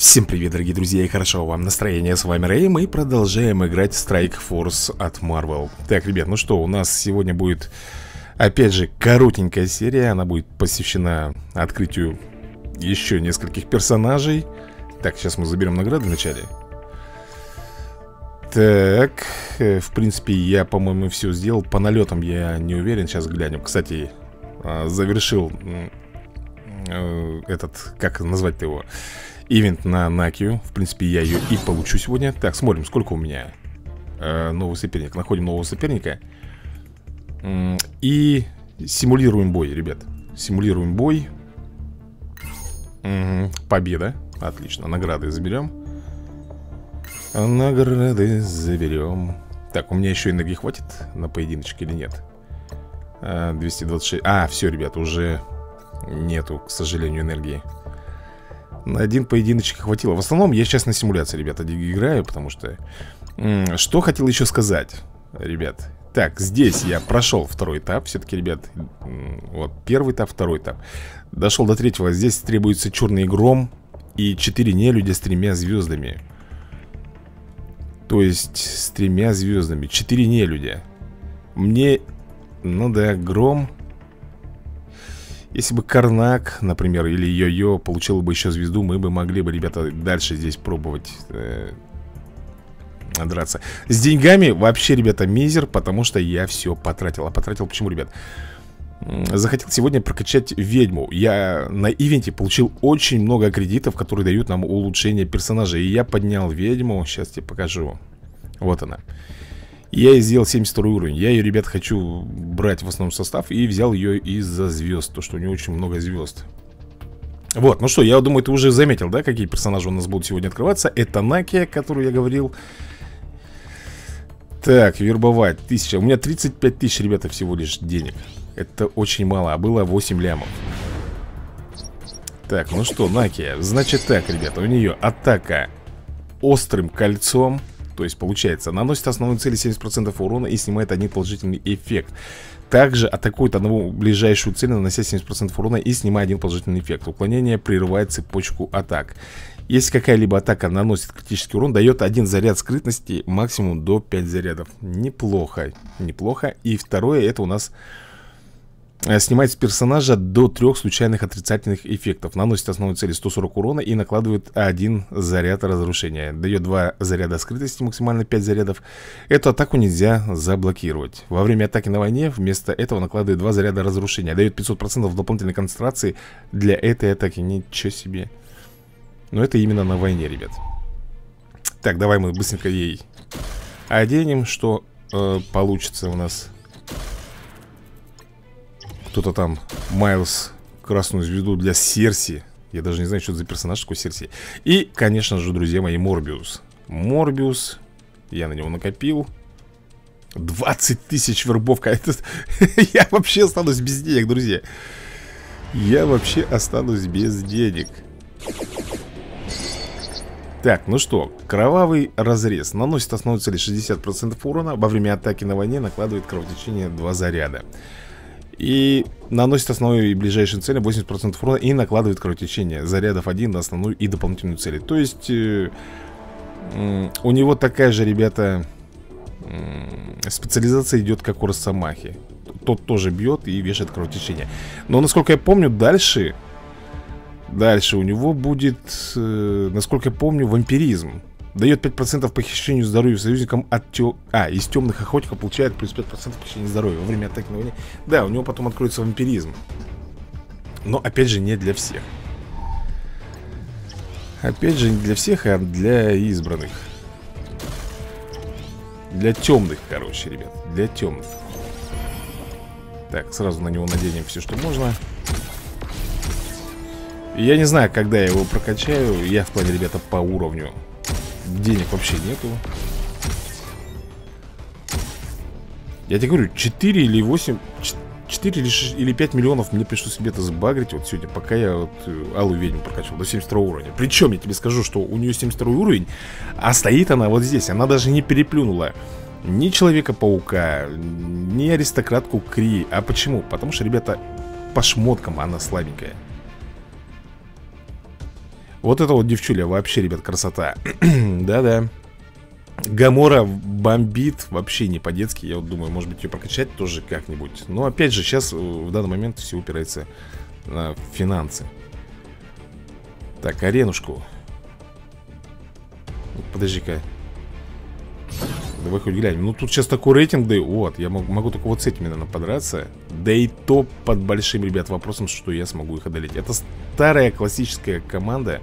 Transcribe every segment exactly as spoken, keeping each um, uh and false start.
Всем привет, дорогие друзья, и хорошо вам настроение. С вами Рэй, мы продолжаем играть Strike Force от Marvel. Так, ребят, ну что, у нас сегодня будет, опять же, коротенькая серия. Она будет посвящена открытию еще нескольких персонажей. Так, сейчас мы заберем награды вначале. Так, в принципе, я, по-моему, все сделал. По налетам я не уверен, сейчас глянем. Кстати, завершил этот, как назвать-то его, ивент на Накию. В принципе, я ее и получу сегодня. Так, смотрим, сколько у меня. э, Новый соперник. Находим нового соперника. М, И симулируем бой, ребят. Симулируем бой. Мгм, Победа. Отлично, награды заберем. Награды заберем. Так, у меня еще энергии хватит на поединочек или нет? А, двести двадцать шесть. А, все, ребят, уже нету, к сожалению, энергии. На один поединочек хватило. В основном я сейчас на симуляции, ребята, играю, потому что... М, Что хотел еще сказать, ребят. Так, здесь я прошел второй этап. Все-таки, ребят, м, вот первый этап, второй этап. Дошел до третьего. Здесь требуется черный гром и четыре нелюдя с тремя звездами. То есть с тремя звездами. Четыре нелюдя. Мне... Ну да, гром... Если бы Карнак, например, или Йо-Йо получил бы еще звезду, мы бы могли бы, ребята, дальше здесь пробовать э, драться. С деньгами вообще, ребята, мизер, потому что я все потратил. А потратил почему, ребят? Захотел сегодня прокачать ведьму. Я на ивенте получил очень много кредитов, которые дают нам улучшение персонажа. И я поднял ведьму, сейчас тебе покажу. Вот она. Я ей сделал семьдесят второй уровень. Я ее, ребят, хочу брать в основном состав. И взял ее из-за звезд. То, что у нее очень много звезд. Вот, ну что, я думаю, ты уже заметил, да, какие персонажи у нас будут сегодня открываться. Это Накия, которую я говорил. Так, вербовать, тысяча. У меня тридцать пять тысяч, ребята, всего лишь денег. Это очень мало, а было восемь лямов. Так, ну что, Накия. Значит так, ребята, у нее атака острым кольцом. То есть, получается, наносит основной цели семьдесят процентов урона и снимает один положительный эффект. Также атакует одну ближайшую цель, нанося семьдесят процентов урона и снимая один положительный эффект. Уклонение прерывает цепочку атак. Если какая-либо атака наносит критический урон, дает один заряд скрытности, максимум до пяти зарядов. Неплохо, неплохо. И второе, это у нас... Снимает с персонажа до трех случайных отрицательных эффектов. Наносит основной цели сто сорок урона и накладывает один заряд разрушения. Дает два заряда скрытости, максимально пять зарядов. Эту атаку нельзя заблокировать. Во время атаки на войне вместо этого накладывает два заряда разрушения. Дает пятьсот процентов дополнительной концентрации для этой атаки. Ничего себе. Но это именно на войне, ребят. Так, давай мы быстренько ей оденем, что э, получится у нас. Кто-то там, Майлз, красную звезду для Серси. Я даже не знаю, что это за персонаж такой Серси. И, конечно же, друзья мои, Морбиус. Морбиус. Я на него накопил двадцать тысяч вербовка. Это... Я вообще останусь без денег, друзья. Я вообще останусь без денег. Так, ну что, кровавый разрез. Наносит основной цели шестьдесят процентов урона. Во время атаки на войне накладывает кровотечение два заряда. И наносит основную и ближайшую цели восемьдесят процентов урона и накладывает кровотечение зарядов один на основную и дополнительную цели. То есть э, э, у него такая же, ребята, э, специализация идет как у Росомахи. Тот тоже бьет и вешает кровотечение. Но насколько я помню, дальше Дальше у него будет, э, насколько я помню, вампиризм. Дает пять процентов похищению здоровья союзникам от тё... А, из темных охотников получает плюс пять процентов похищения здоровья во время атаки на войне. Да, у него потом откроется вампиризм. Но, опять же, не для всех. Опять же, не для всех, а для избранных. Для темных, короче, ребят. Для темных. Так, сразу на него наденем все, что можно. Я не знаю, когда я его прокачаю. Я в плане, ребята, по уровню. Денег вообще нету. Я тебе говорю, четыре или восемь, четыре или пять миллионов мне пришлось себе это сбагрить вот сегодня, пока я вот Алую ведьму прокачивал до семьдесят второго уровня. Причем я тебе скажу, что у нее семьдесят второй уровень, а стоит она вот здесь. Она даже не переплюнула ни Человека-паука, ни аристократку Кри. А почему? Потому что, ребята, по шмоткам она слабенькая. Вот это вот девчуля вообще, ребят, красота. Да-да. Гамора бомбит вообще не по-детски. Я вот думаю, может быть, ее прокачать тоже как-нибудь. Но опять же, сейчас в данный момент все упирается на финансы. Так, аренушку. Подожди-ка. Давай хоть глянем. Ну тут сейчас такой рейтинг, да и вот. Я могу, могу только вот с этими, наверное, подраться. Да и то под большим, ребят, вопросом, что я смогу их одолеть. Это старая классическая команда.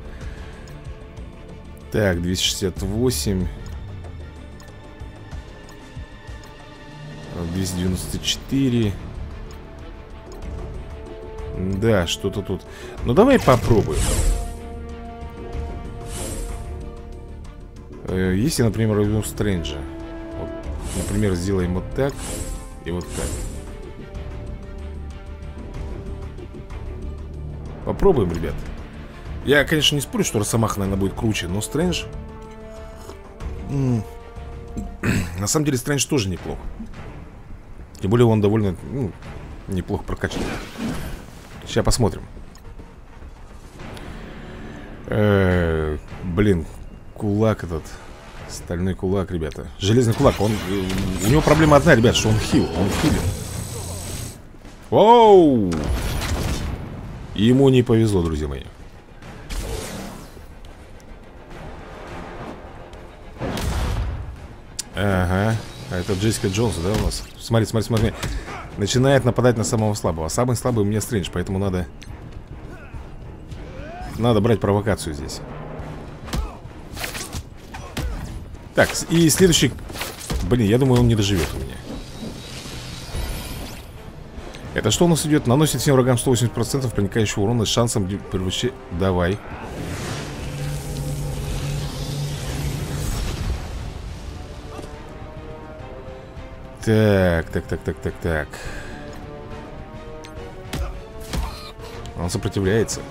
Так, двести шестьдесят восемь. двести девяносто четыре. Да, что-то тут. Ну давай попробуем. Если, например, возьмем Стрэнджа, вот, например, сделаем вот так и вот так. Попробуем, ребят. Я, конечно, не спорю, что Росомаха, наверное, будет круче, но Стрэндж... На самом деле, Стрэндж тоже неплох. Тем более, он довольно, ну, неплохо прокачан. Сейчас посмотрим. Э -э, блин, кулак этот. Стальной кулак, ребята. Железный кулак, он... У него проблема одна, ребят, что он хил. Он хилит. Оу! Ему не повезло, друзья мои. Ага. А это Джессика Джонс, да, у нас? Смотри, смотри, смотри. Начинает нападать на самого слабого. А самый слабый у меня Стрэндж, поэтому надо... Надо брать провокацию здесь. Так, и следующий... Блин, я думаю, он не доживет у меня. Это что у нас идет? Наносит всем врагам сто восемьдесят процентов проникающего урона с шансом превращения... Давай. Так, так, так, так, так, так. Он сопротивляется.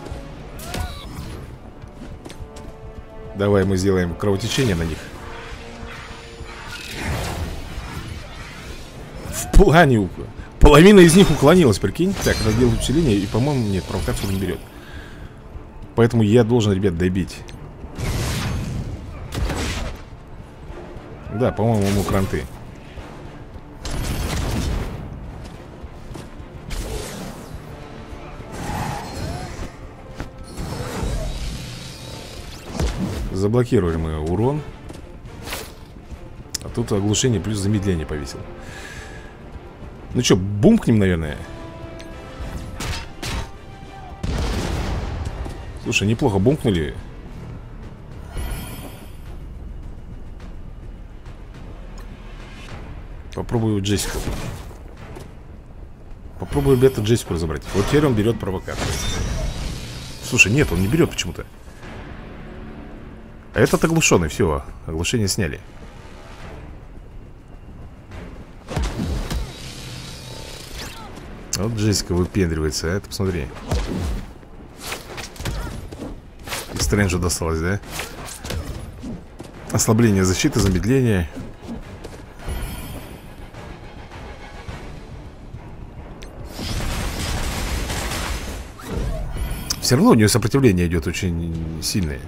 Давай мы сделаем кровотечение на них. В плане... Половина из них уклонилась, прикинь. Так, надо делать усиление. И, по-моему, нет, провокацию не берет. Поэтому я должен, ребят, добить. Да, по-моему, ему кранты. Заблокируем мы урон. А тут оглушение плюс замедление повесил. Ну что, бумкнем, наверное. Слушай, неплохо бумкнули. Попробую Джессику. Попробую, ребята, Джессику разобрать. Вот теперь он берет провокацию. Слушай, нет, он не берет почему-то. А этот оглушенный, все, оглушение сняли. Вот Джессика выпендривается, а? Ты посмотри. И Стрэнджу досталось, да? Ослабление защиты, замедление. Все равно у нее сопротивление идет очень сильное.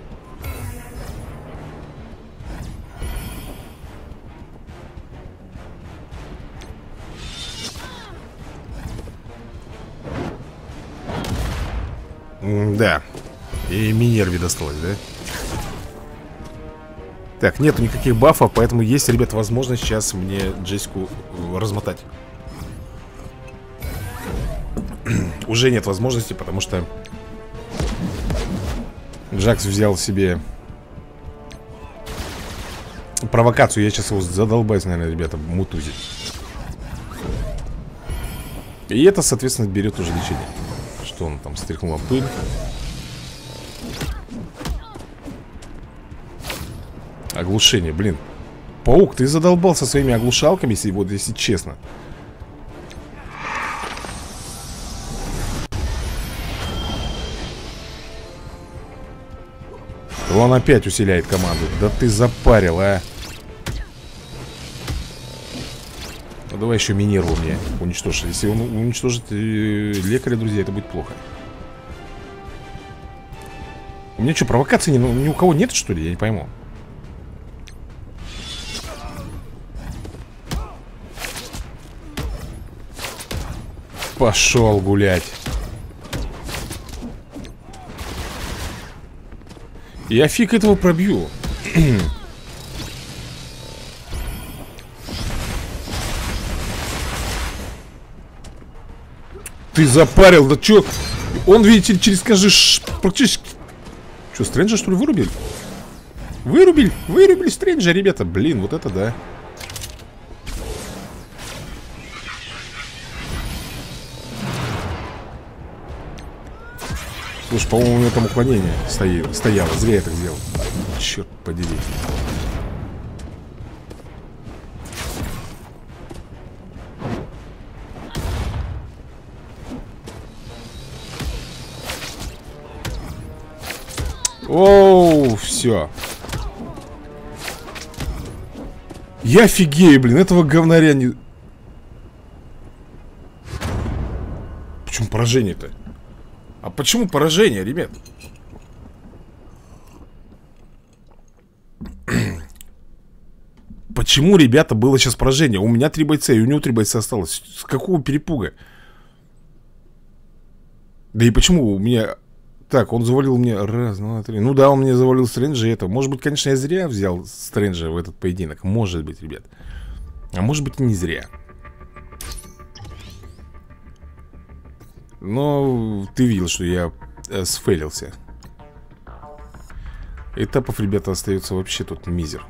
Да. И Минерве досталось, да? Так, нету никаких бафов, поэтому есть, ребят, возможность сейчас мне Джессику размотать. Уже нет возможности, потому что Джакс взял себе провокацию. Я сейчас его задолбаюсь, наверное, ребята, мутузить. И это, соответственно, берет уже лечение. Что он там стряхнул пыль. Оглушение, блин. Паук, ты задолбал со своими оглушалками, если, вот, если честно. Он опять усиляет команду. Да ты запарил, а. Ну давай еще Минерву мне уничтожить. Если он уничтожит э, лекаря, друзья, это будет плохо. У меня что, провокации ни, ни у кого нет, что ли? Я не пойму. Пошел гулять. Я фиг этого пробью. Ты запарил, да чё? Он, видите, через каждый ш... практически... Чё, Стрэнджа, что ли, вырубили? Вырубили, вырубили Стрэнджа, ребята. Блин, вот это да. Слушай, по-моему, у меня там уклонение стояло, стояло. Зря я так сделал. Черт подери. Оу, все. Я офигею, блин, этого говнаря не... Почему поражение-то? А почему поражение, ребят? Почему, ребята, было сейчас поражение? У меня три бойца, и у него три бойца осталось. С какого перепуга? Да и почему у меня... Так, он завалил мне раз, два, три. Ну да, он мне завалил Стрэнджа и это. Может быть, конечно, я зря взял Стрэнджа в этот поединок. Может быть, ребят. А может быть, и не зря. Но ты видел, что я э, сфейлился. Этапов, ребята, остается вообще тут мизер.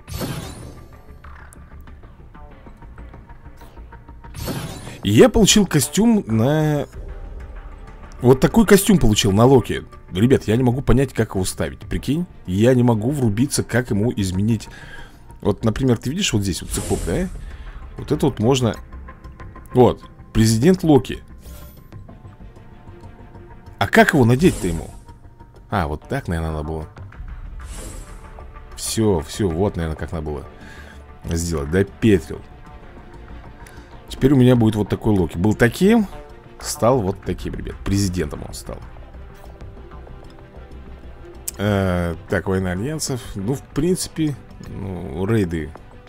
И я получил костюм на... Вот такой костюм получил на Локи. Ребят, я не могу понять, как его ставить. Прикинь, я не могу врубиться, как ему изменить. Вот, например, ты видишь вот здесь вот цепок, да? Вот это вот можно... Вот, президент Локи. А как его надеть-то ему? А, вот так, наверное, надо было. Все, все, вот, наверное, как надо было сделать. Допетрил. Теперь у меня будет вот такой Локи. Был таким, стал вот таким, ребят. Президентом он стал. э, Так, война альянсов. Ну, в принципе, ну, рейды.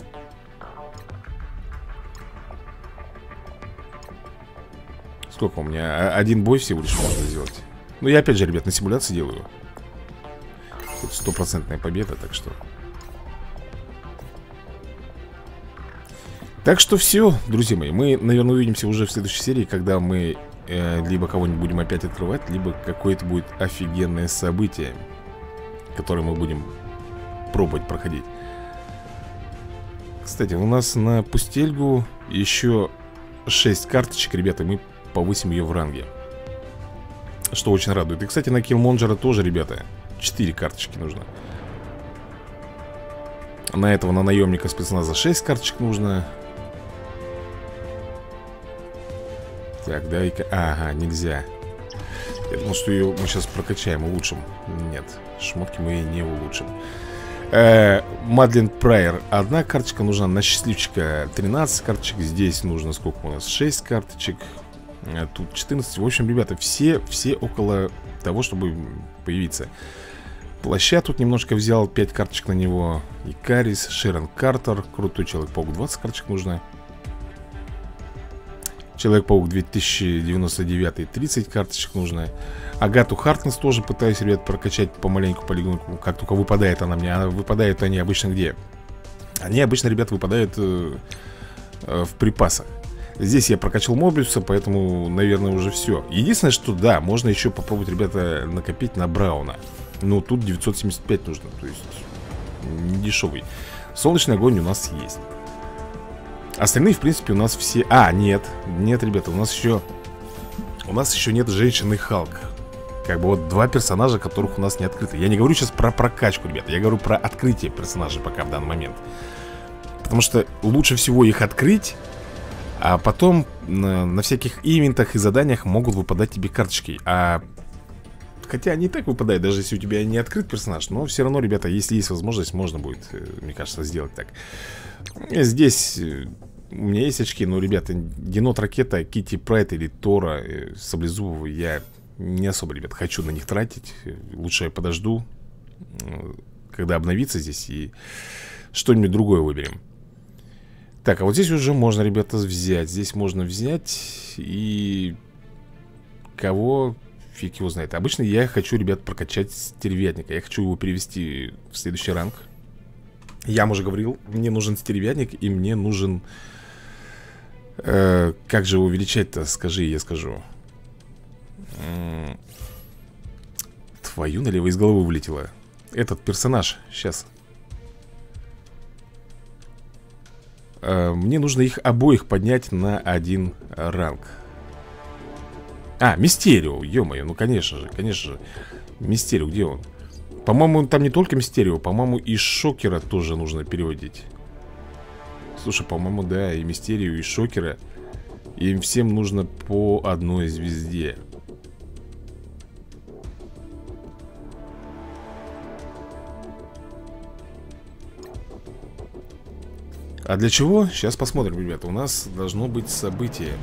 Сколько у меня? Один бой всего лишь можно сделать. Ну, я опять же, ребят, на симуляции делаю. Тут стопроцентная победа, так что... Так что все, друзья мои. Мы, наверное, увидимся уже в следующей серии, когда мы э, либо кого-нибудь будем опять открывать, либо какое-то будет офигенное событие, которое мы будем пробовать проходить. Кстати, у нас на Пустельгу еще шесть карточек, ребята. Мы повысим ее в ранге, что очень радует. И, кстати, на Киллмонджера тоже, ребята, четыре карточки нужно. На этого, на наемника спецназа шесть карточек нужно. Так, дай-ка... Ага, нельзя. Я думал, что ее мы сейчас прокачаем, улучшим. Нет, шмотки мы не улучшим. э, Мадлен Прайер. Одна карточка нужна. На счастливчика тринадцать карточек. Здесь нужно сколько у нас? шесть карточек. Тут четырнадцать. В общем, ребята, все, все около того, чтобы появиться. Плаща тут немножко взял. пять карточек на него. Икарис, Шерон Картер. Крутой Человек-паук. двадцать карточек нужно. Человек-паук две тысячи девяносто девять. тридцать карточек нужно. Агату Хартнесс тоже пытаюсь, ребят, прокачать помаленьку, полегоньку. Как только выпадает она мне. А выпадают они обычно где? Они обычно, ребят, выпадают э, э, в припасах. Здесь я прокачал Мобиуса, поэтому, наверное, уже все. Единственное, что да, можно еще попробовать, ребята, накопить на Брауна. Но тут девятьсот семьдесят пять нужно, то есть не дешевый. Солнечный огонь у нас есть. Остальные, в принципе, у нас все... А, нет, нет, ребята, у нас еще... У нас еще нет Женщины Халк. Как бы вот два персонажа, которых у нас не открыты. Я не говорю сейчас про прокачку, ребята. Я говорю про открытие персонажей пока в данный момент. Потому что лучше всего их открыть, а потом на, на всяких ивентах и заданиях могут выпадать тебе карточки. А... Хотя они и так выпадают, даже если у тебя не открыт персонаж. Но все равно, ребята, если есть возможность, можно будет, мне кажется, сделать так. Здесь у меня есть очки, но, ребята, Енот Ракета, Китти Прайд или Тора, Саблезубова я Не особо, ребят, хочу на них тратить. Лучше я подожду, когда обновится здесь, и что-нибудь другое выберем. Так, а вот здесь уже можно, ребята, взять. Здесь можно взять и... Кого... Фиг его знает. Обычно я хочу, ребят, прокачать стервятника. Я хочу его перевести в следующий ранг. Я вам уже говорил, мне нужен стервятник, и мне нужен... Э, как же его увеличать-то? Скажи, я скажу. М-м, твою налево из головы вылетело. Этот персонаж. Сейчас. Э, мне нужно их обоих поднять на один ранг. А, Мистерио, ё-моё, ну конечно же, конечно же. Мистерио, где он? По-моему, там не только Мистерио, по-моему, и Шокера тоже нужно переводить. Слушай, по-моему, да, и Мистерио, и Шокера. Им всем нужно по одной звезде. А для чего? Сейчас посмотрим, ребята. У нас должно быть событие.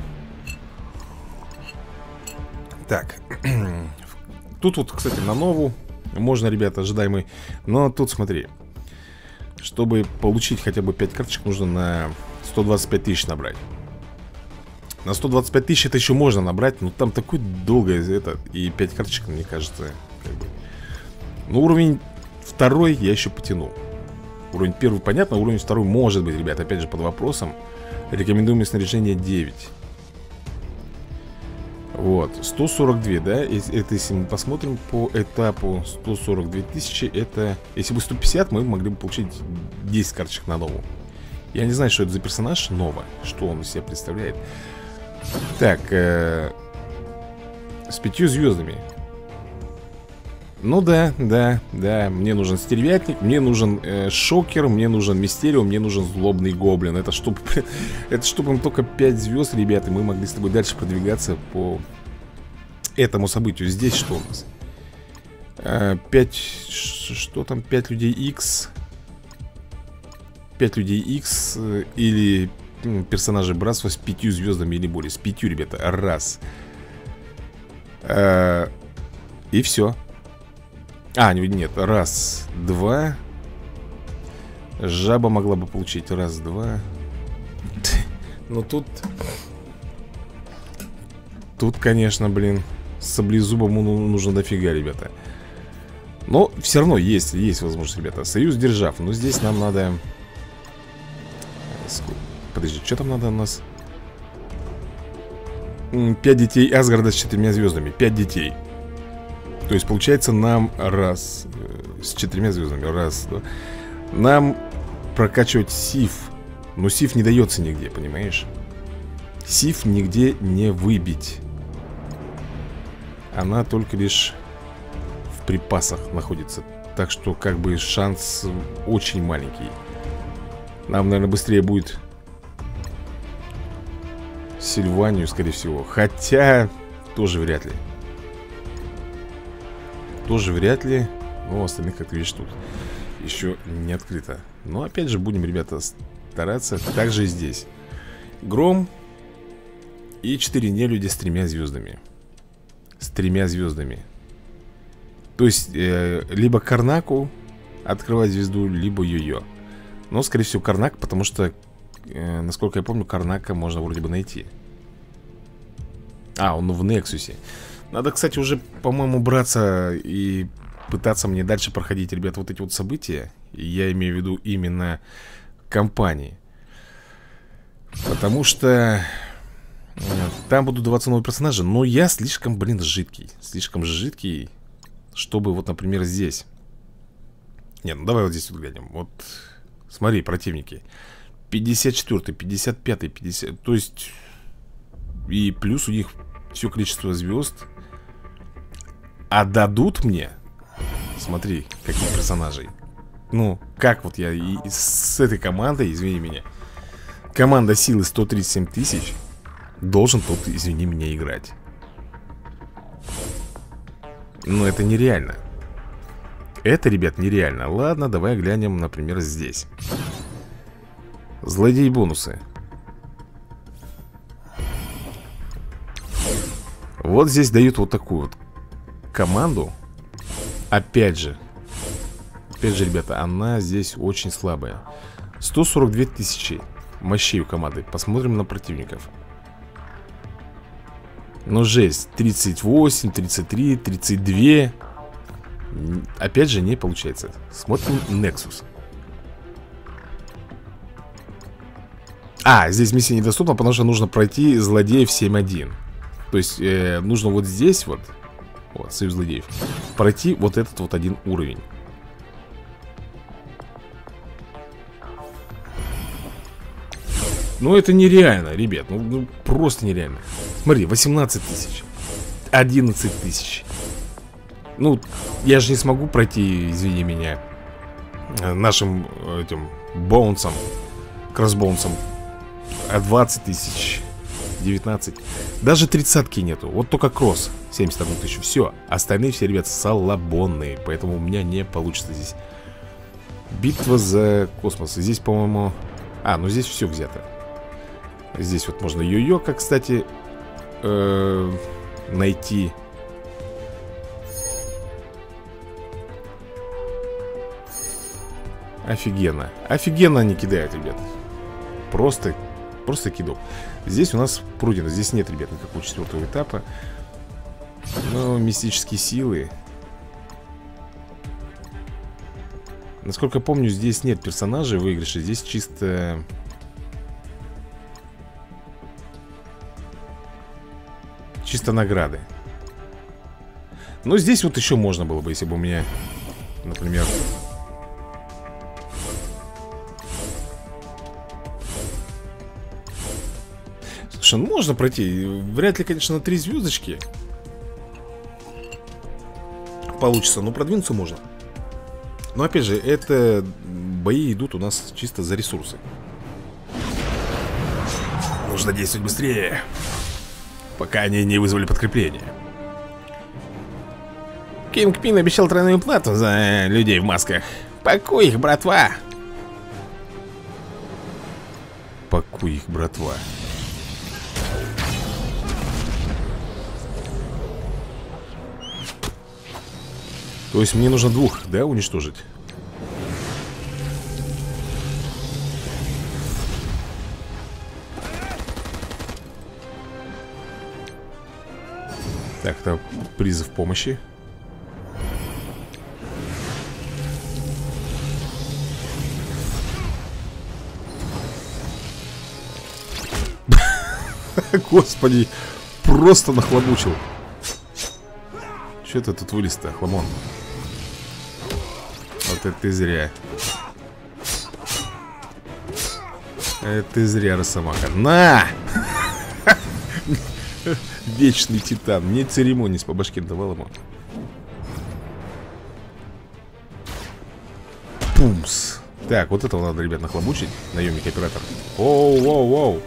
Так. Тут вот, кстати, на нову можно, ребята, ожидаемый. Но тут смотри. Чтобы получить хотя бы пять карточек, нужно на сто двадцать пять тысяч набрать. На сто двадцать пять тысяч это еще можно набрать. Но там такой долгое это. И пять карточек, мне кажется, как бы. Ну, уровень второй я еще потяну. Уровень первый, понятно, уровень второй может быть, ребят, опять же, под вопросом. Рекомендуемое снаряжение девять. Вот, сто сорок два, да? Это если мы посмотрим по этапу сто сорок две тысячи, это... Если бы сто пятьдесят, мы могли бы получить десять карточек на нову. Я не знаю, что это за персонаж Нова. Что он из себя представляет. Так, э... с пятью звездами. Ну да, да, да. Мне нужен стервятник, мне нужен э, Шокер, мне нужен Мистерио, мне нужен злобный гоблин. Это чтобы, это чтобы им только пять звезд, ребята, мы могли с тобой дальше продвигаться по этому событию. Здесь что у нас? Э, пять, что там? пять людей X. пять людей X э, или э, персонажи братства с пятью звездами или более. С пятью, ребята, раз. Э, и все. А, нет, раз, два. Жаба могла бы получить. Раз, два. Ну тут... Тут, конечно, блин, саблезубом нужно дофига, ребята. Но все равно есть, есть возможность, ребята. Союз держав. Но здесь нам надо... Подожди, что там надо у нас? Пять детей Асгарда с четырьмя звездами. Пять детей. То есть получается нам раз э, с четырьмя звездами. Раз, два. Нам прокачивать Сиф. Но Сиф не дается нигде, понимаешь? Сиф нигде не выбить. Она только лишь в припасах находится. Так что как бы шанс очень маленький. Нам, наверное, быстрее будет Сильванию, скорее всего. Хотя тоже вряд ли. Тоже вряд ли. Но остальных, как ты видишь, тут еще не открыто. Но опять же будем, ребята, стараться. Так же и здесь. Гром и четыре нелюди с тремя звездами. С тремя звездами. То есть э, либо Карнаку открывать звезду, либо Йо-Йо. Но, скорее всего, Карнак, потому что э, насколько я помню, Карнака можно вроде бы найти. А, он в Нексусе. Надо, кстати, уже, по-моему, браться и пытаться мне дальше проходить, ребят, вот эти вот события. И я имею в виду именно кампании. Потому что э, там будут даваться новые персонажи. Но я слишком, блин, жидкий. Слишком жидкий, чтобы вот, например, здесь. Не, ну давай вот здесь вот глянем. Вот, смотри, противники. пятьдесят четвёртый, пятьдесят пятый, пятьдесят... То есть... И плюс у них все количество звезд. А дадут мне... Смотри, каких персонажей. Ну, как вот я и с этой командой, извини меня, команда силы сто тридцать семь тысяч, должен тут, извини меня, играть. Ну, это нереально. Это, ребят, нереально. Ладно, давай глянем, например, здесь. Злодей бонусы. Вот здесь дают вот такую вот команду. Опять же Опять же, ребята, она здесь очень слабая. сто сорок две тысячи мощей у команды. Посмотрим на противников. Ну, жесть. тридцать восемь, тридцать три, тридцать два. Опять же, не получается. Смотрим Nexus. А, здесь миссия недоступна, потому что нужно пройти злодеев семь один. То есть, э, нужно вот здесь вот, вот, союз злодеев, пройти вот этот вот один уровень. Ну, это нереально, ребят. Ну, ну просто нереально. Смотри, восемнадцать тысяч, одиннадцать тысяч. Ну, я же не смогу пройти, извини меня, нашим этим боунсом, кроссбоунсом. А двадцать тысяч, девятнадцать. Даже тридцатки нету. Вот только кросс семьдесят одну тысячу. Все. Остальные все, ребят, салабонные. Поэтому у меня не получится здесь. Битва за космос. Здесь, по-моему... А, ну здесь все взято. Здесь вот можно йо-йо, кстати, э-э, найти. Офигенно. Офигенно они кидают, ребят. Просто, просто кидок. Здесь у нас пройдено. Здесь нет, ребят, никакого четвертого этапа. Но мистические силы. Насколько помню, здесь нет персонажей выигрыша. Здесь чисто... Чисто награды. Но здесь вот еще можно было бы, если бы у меня, например... Слушай, ну можно пройти. Вряд ли, конечно, на три звездочки получится, но продвинуться можно. Но опять же, это бои идут у нас чисто за ресурсы. Нужно действовать быстрее, пока они не вызвали подкрепление. Кингпин обещал тройную плату за людей в масках. Пакуй их, братва. Пакуй их, братва. То есть мне нужно двух, да, уничтожить? Так, это призыв помощи. Господи, просто нахлобучил. Че ты тут вылез-то, хламон? Вот это ты зря. Это ты зря, Росомаха. На! Вечный титан. Не церемонись, по башке давал ему. Пумс. Так, вот этого надо, ребят, нахлобучить. Наемник-оператор. Оу-оу-оу.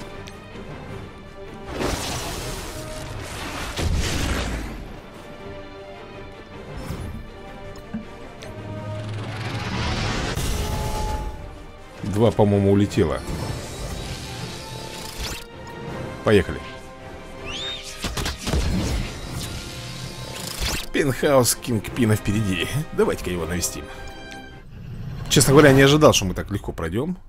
Два, по-моему, улетело. Поехали. Пентхаус Кингпина впереди. Давайте-ка его навестим. Честно говоря, не ожидал, что мы так легко пройдем.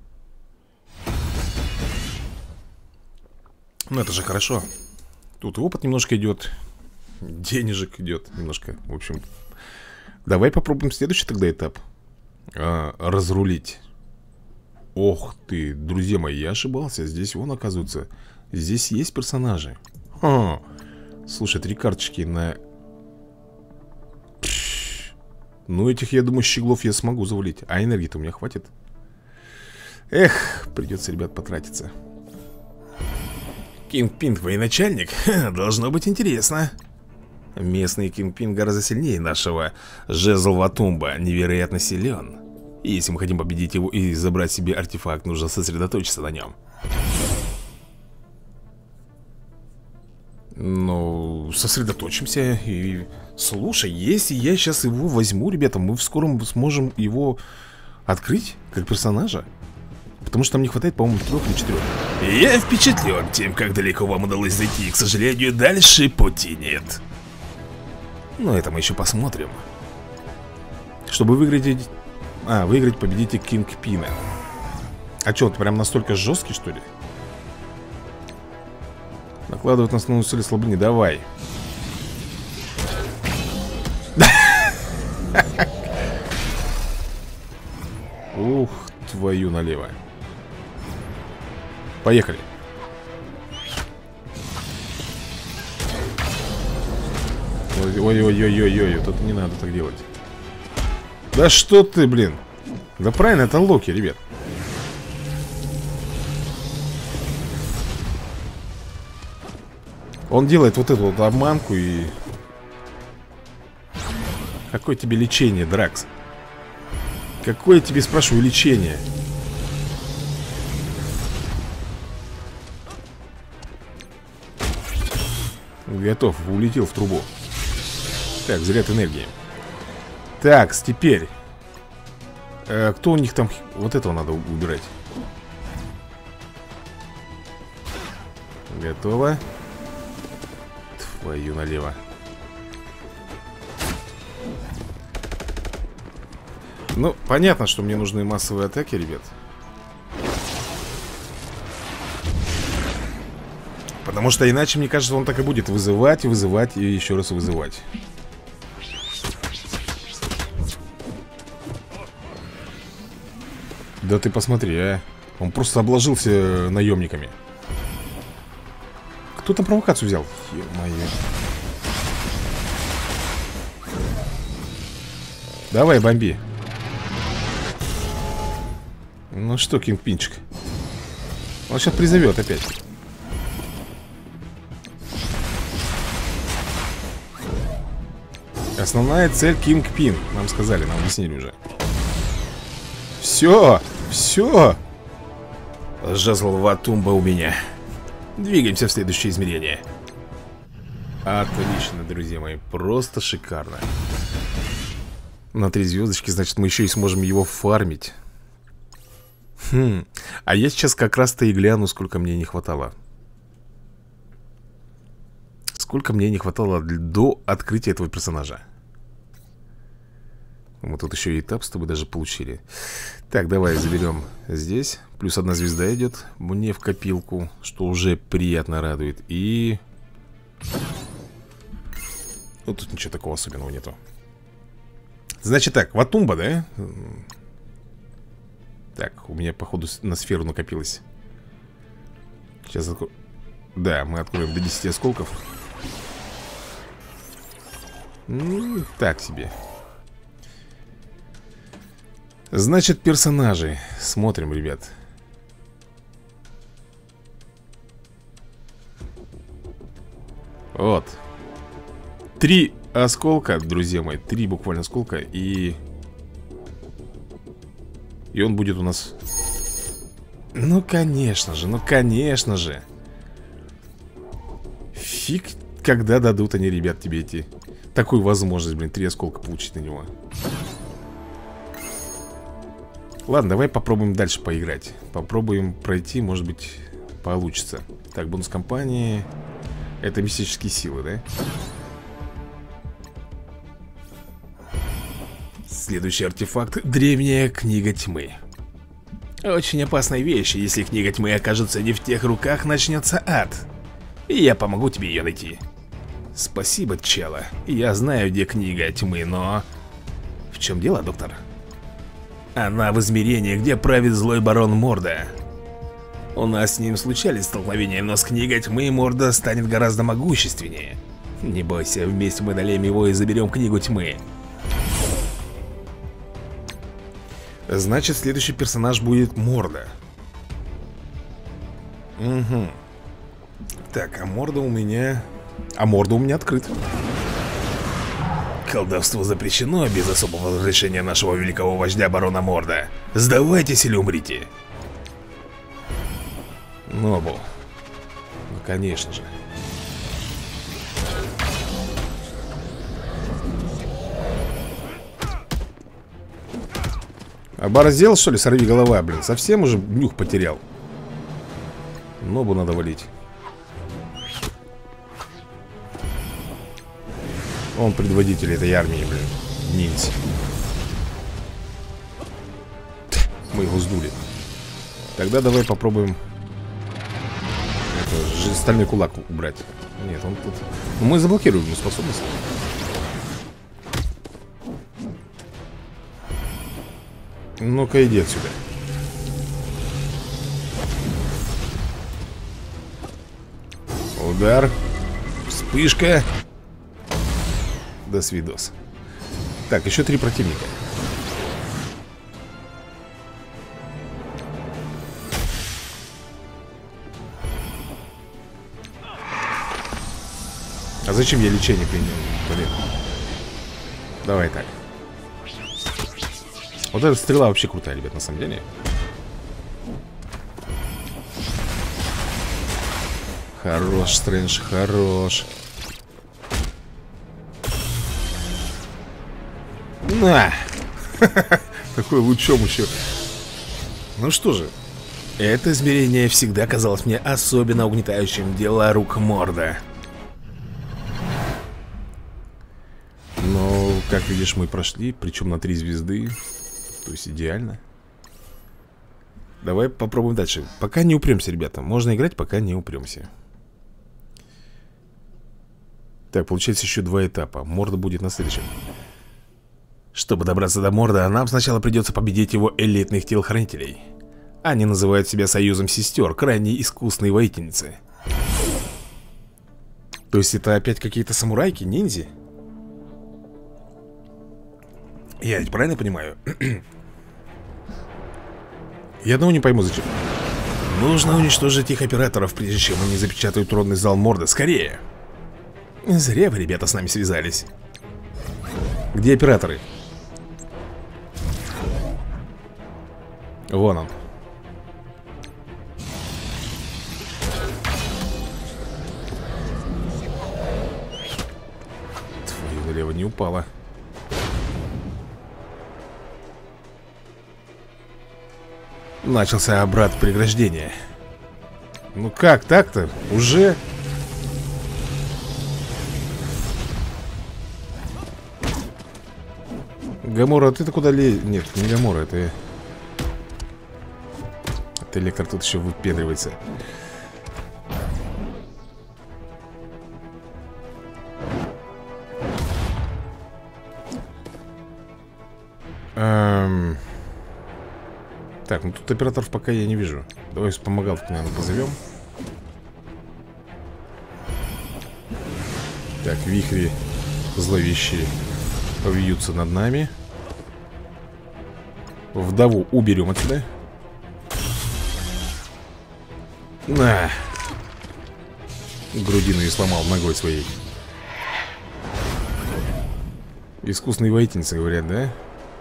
Ну, это же хорошо. Тут и опыт немножко идет. Денежек идет немножко. В общем, давай попробуем следующий тогда этап. а, Разрулить. Ох ты, друзья мои, я ошибался. Здесь вон, оказывается, здесь есть персонажи. Ха. Слушай, три карточки на... Пш. Ну, этих, я думаю, щеглов я смогу завалить. А энергии-то у меня хватит. Эх, придется, ребят, потратиться. Кингпин, военачальник? Ха, должно быть интересно. Местный Кингпин гораздо сильнее нашего Жезл-Ватумба. Невероятно силен. И если мы хотим победить его и забрать себе артефакт, нужно сосредоточиться на нем. Ну, сосредоточимся. И слушай, если я сейчас его возьму, ребята, мы в скором сможем его открыть как персонажа. Потому что там не хватает, по-моему, трех или четырех. Я впечатлен тем, как далеко вам удалось зайти. К сожалению, дальше пути нет. Ну, это мы еще посмотрим. Чтобы выиграть... А, выиграть, победите Кингпина. А что, он прям настолько жесткий, что ли? Накладывать на основную цель ослабления. Давай. Ух, твою налево. Поехали. Ой-ой-ой-ой-ой, вот это не надо так делать. Да что ты, блин. Да правильно, это Локи, ребят. Он делает вот эту вот обманку и... Какое тебе лечение, Дракс? Какое тебе, спрашиваю, лечение? Готов, улетел в трубу. Так, заряд энергии. Так, теперь э, кто у них там? Вот этого надо убирать. Готово. Твою налево. Ну, понятно, что мне нужны массовые атаки, ребят. Потому что иначе, мне кажется, он так и будет вызывать, вызывать и еще раз вызывать. Да ты посмотри, а. Он просто обложился наемниками. Кто там провокацию взял? Ё-моё. Давай, бомби. Ну что, Кингпинчик? Он сейчас призовет опять. Основная цель Кингпин. Нам сказали, нам объяснили уже. Все, все. Жезл Ватумба у меня. Двигаемся в следующее измерение. Отлично, друзья мои, просто шикарно. На три звездочки, значит, мы еще и сможем его фармить. Хм, а я сейчас как раз-то и гляну, сколько мне не хватало. Сколько мне не хватало до открытия этого персонажа. Мы тут еще и этап с тобой даже получили. Так, давай заберем здесь. Плюс одна звезда идет мне в копилку, что уже приятно радует. И... Ну, тут ничего такого особенного нету. Значит так, Ватумба, да? Так, у меня, походу, на сферу накопилось. Сейчас откро... Да, мы откроем до десяти осколков. Ну, так себе. Значит, персонажи. Смотрим, ребят. Вот. Три осколка, друзья мои. Три буквально осколка. И... И он будет у нас... Ну, конечно же, ну, конечно же. Фиг, когда дадут они, ребят, тебе эти... Такую возможность, блин, три осколка получить на него. Ладно, давай попробуем дальше поиграть. Попробуем пройти, может быть, получится. Так, бонус компании. Это мистические силы, да? Следующий артефакт — древняя книга тьмы. Очень опасная вещь. Если книга тьмы окажется не в тех руках, начнется ад. И я помогу тебе ее найти. Спасибо, чела. Я знаю, где книга тьмы, но... В чем дело, доктор? Она в измерении, где правит злой барон Морда. У нас с ним случались столкновения, но с книгой тьмы Морда станет гораздо могущественнее. Не бойся, вместе мы одолеем его и заберем книгу тьмы. Значит, следующий персонаж будет Морда. Угу. Так, а Морда у меня... А Морда у меня открыт. Колдовство запрещено без особого разрешения нашего великого вождя барона Морда. Сдавайтесь или умрите. Нобл. Ну, конечно же. Оборзел, что ли, сорви голова, блин. Совсем уже нюх потерял. Нобу надо валить. Он предводитель этой армии, блин. Ниндзя. Мы его сдули. Тогда давай попробуем это, стальной кулак убрать. Нет, он тут... Мы заблокируем ему способность. Ну-ка, иди отсюда. Удар. Вспышка. До свидос. Так, еще три противника. А зачем я лечение принял? Блин. Давай так. Вот эта стрела вообще крутая, ребят, на самом деле. Хорош, Стрэндж, хорош. На! Такой лучом еще. Ну что же, это измерение всегда казалось мне особенно угнетающим дела рук Морда. Но, как видишь, мы прошли, причем на три звезды. То есть идеально. Давай попробуем дальше. Пока не упремся, ребята. Можно играть, пока не упремся. Так, получается еще два этапа. Морда будет на следующем. Чтобы добраться до Морда, нам сначала придется победить его элитных телохранителей. Они называют себя союзом сестер, крайне искусные воительницы. То есть это опять какие-то самурайки, ниндзя? Я ведь правильно понимаю? Я одного не пойму, зачем. Нужно уничтожить их операторов, прежде чем они запечатают тронный зал Морда. Скорее! Зря вы, ребята, с нами связались. Где операторы? Вон он. Твою налево не упала. Начался обрат преграждения. Ну как так-то? Уже? Гамора, ты-то куда лезешь? Нет, не Гамора, это... Это Электро тут еще выпендривается. Эм... Так, ну тут операторов пока я не вижу. Давай вспомогалку, наверное, позовем. Так, вихри зловещие повьются над нами. Вдову уберем отсюда. На! Грудину и сломал ногой своей. Искусные воительницы, говорят, да?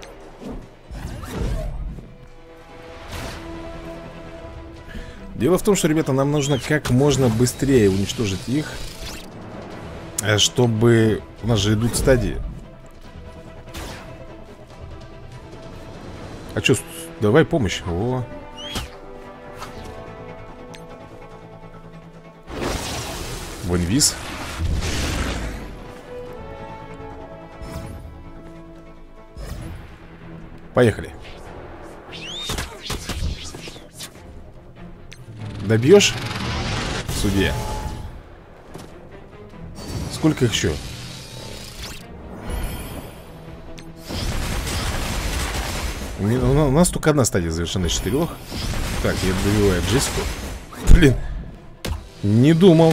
Дело в том, что, ребята, нам нужно как можно быстрее уничтожить их, чтобы... У нас же идут стадии. А чё, давай помощь. О. В инвиз. Поехали. Добьешь? Судья. Сколько их еще? У нас только одна стадия завершена из четырех. Так, я добиваю Джессику. Блин. Не думал,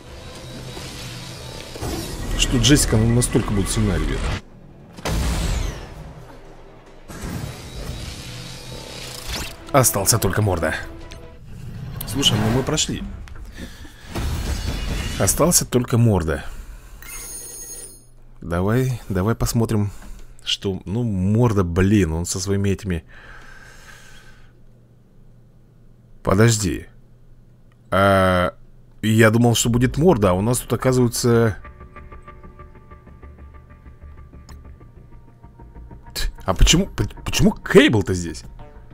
что Джессика настолько будет сильна, ребята. Остался только Морда. Слушай, ну мы прошли. Остался только Морда. Давай, давай посмотрим, что... Ну, Морда, блин, он со своими этими... Подожди. А... Я думал, что будет Морда, а у нас тут, оказывается... А почему, почему Кейбл-то здесь?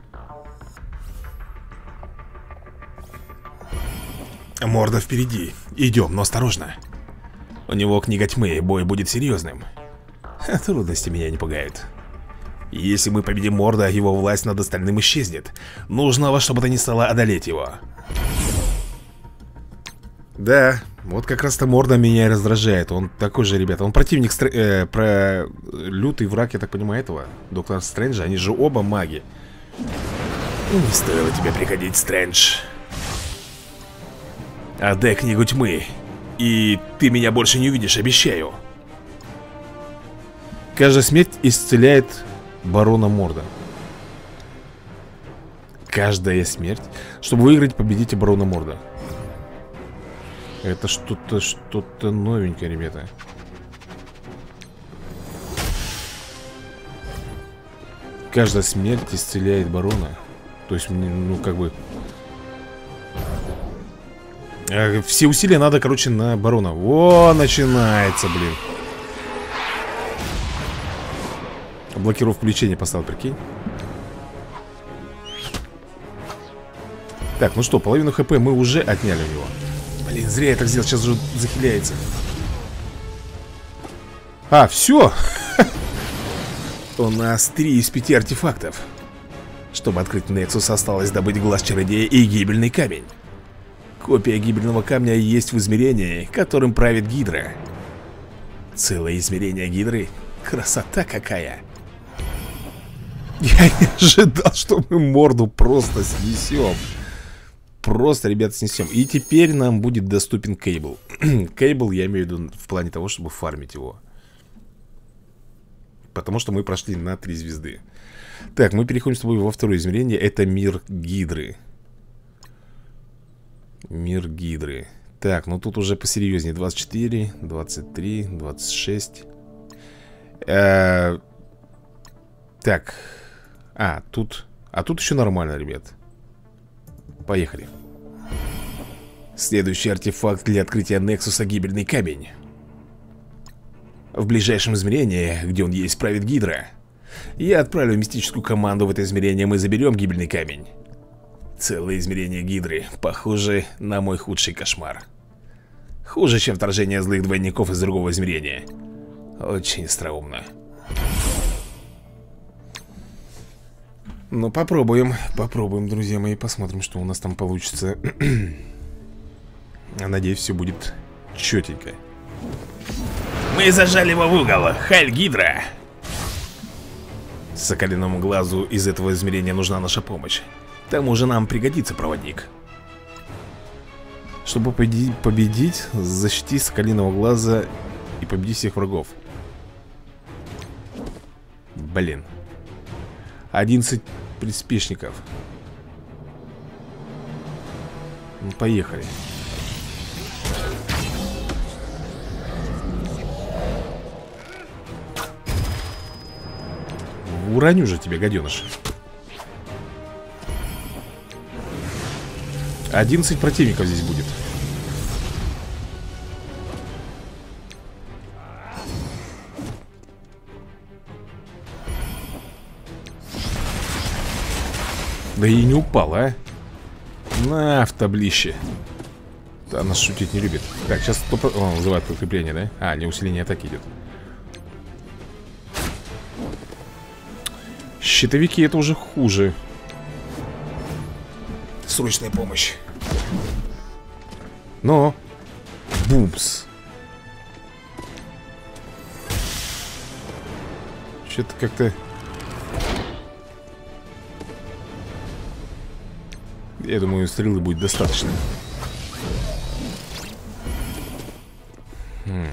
Морда впереди. Идем, но осторожно. У него книга тьмы, бой будет серьезным. Трудности меня не пугают. Если мы победим Морда, его власть над остальным исчезнет. Нужно во что бы то ни стало одолеть его. Да, вот как раз-то Морда меня и раздражает. Он такой же, ребята, он противник, стр... э, про... лютый враг, я так понимаю, этого Доктора Стрэнджа. Они же оба маги. Не стоило тебе приходить, Стрэндж. Отдай книгу тьмы, и ты меня больше не увидишь, обещаю. Каждая смерть исцеляет барона Морда. Каждая смерть. Чтобы выиграть, победите барона Морда. Это что-то, что-то новенькое, ребята. Каждая смерть исцеляет барона. То есть, ну, как бы... Все усилия надо, короче, на барона. О, начинается, блин. Блокировку лечения поставил, прикинь. Так, ну что, половину хп мы уже отняли у него. Блин, зря я так сделал, сейчас уже захиляется. А, все. У нас три из пяти артефактов. Чтобы открыть Нексус, осталось добыть глаз чародея и гибельный камень. Копия гибельного камня есть в измерении, которым правит Гидра. Целое измерение Гидры. Красота какая. Я не ожидал, что мы Морду просто снесем. Просто, ребят, снесем. И теперь нам будет доступен Кейбл. Кейбл, я имею в виду в плане того, чтобы фармить его. Потому что мы прошли на три звезды. Так, мы переходим с тобой во второе измерение. Это мир Гидры. Мир Гидры. Так, ну тут уже посерьезнее. Двадцать четыре, двадцать три, двадцать шесть. э Так. А, тут... А тут еще нормально, ребят. Поехали. Следующий артефакт для открытия Нексуса — гибельный камень. В ближайшем измерении, где он есть, правит Гидра. Я отправлю мистическую команду в это измерение. Мы заберем гибельный камень. Целое измерение Гидры. Похоже на мой худший кошмар. Хуже, чем вторжение злых двойников из другого измерения. Очень остроумно. Ну, попробуем. Попробуем, друзья мои. Посмотрим, что у нас там получится. Надеюсь, все будет четенько. Мы зажали его в угол. Халь, Гидра. Соколиному глазу из этого измерения нужна наша помощь. К тому же нам пригодится проводник. Чтобы победить, победить, защити Соколиного глаза и победи всех врагов. Блин. одиннадцать приспешников. Ну, поехали. Уроню же тебе, гаденыш. одиннадцать противников здесь будет. Да и не упал, а. На, в таблище. Она шутить не любит. Так, сейчас топ... О, вызывает подкрепление, да? А, не, усиление атаки идет. Щитовики — это уже хуже. Срочная помощь. Но бумс. Что-то как-то... Я думаю, стрелы будет достаточно. Хм.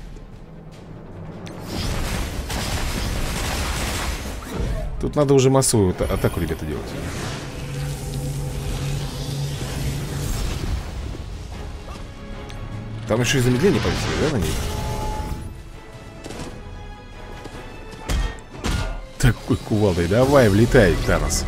Тут надо уже массовую атаку, ребята, делать. Там еще и замедление повесили, да, на ней? Такой кувалдой. Давай, влетай, Танос.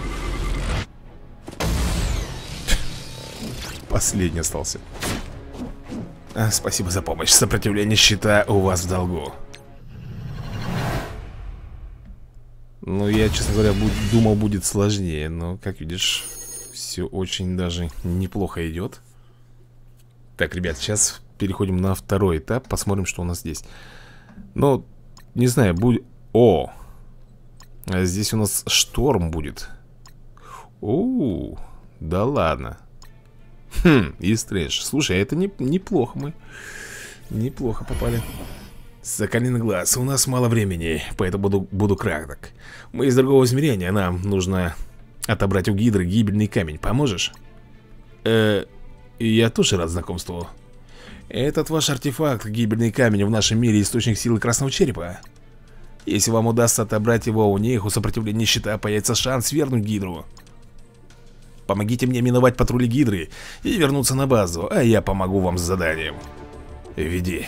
Последний остался. а, Спасибо за помощь. Сопротивление щита у вас в долгу. Ну, я, честно говоря, буд думал, будет сложнее. Но, как видишь, все очень даже неплохо идет. Так, ребят, сейчас переходим на второй этап. Посмотрим, что у нас здесь. Ну, не знаю, будет... О! А здесь у нас шторм будет. Оу, да ладно. Хм, и стрэндж. Слушай, а это не, неплохо мы. Неплохо попали. Соколиный глаз, у нас мало времени, поэтому буду, буду краток. Мы из другого измерения, нам нужно отобрать у Гидры гибельный камень. Поможешь? Э, я тоже рад знакомству. Этот ваш артефакт, гибельный камень, в нашем мире источник силы Красного Черепа. Если вам удастся отобрать его у них, у сопротивления щита появится шанс вернуть Гидру. Помогите мне миновать патрули Гидры и вернуться на базу, а я помогу вам с заданием. Веди.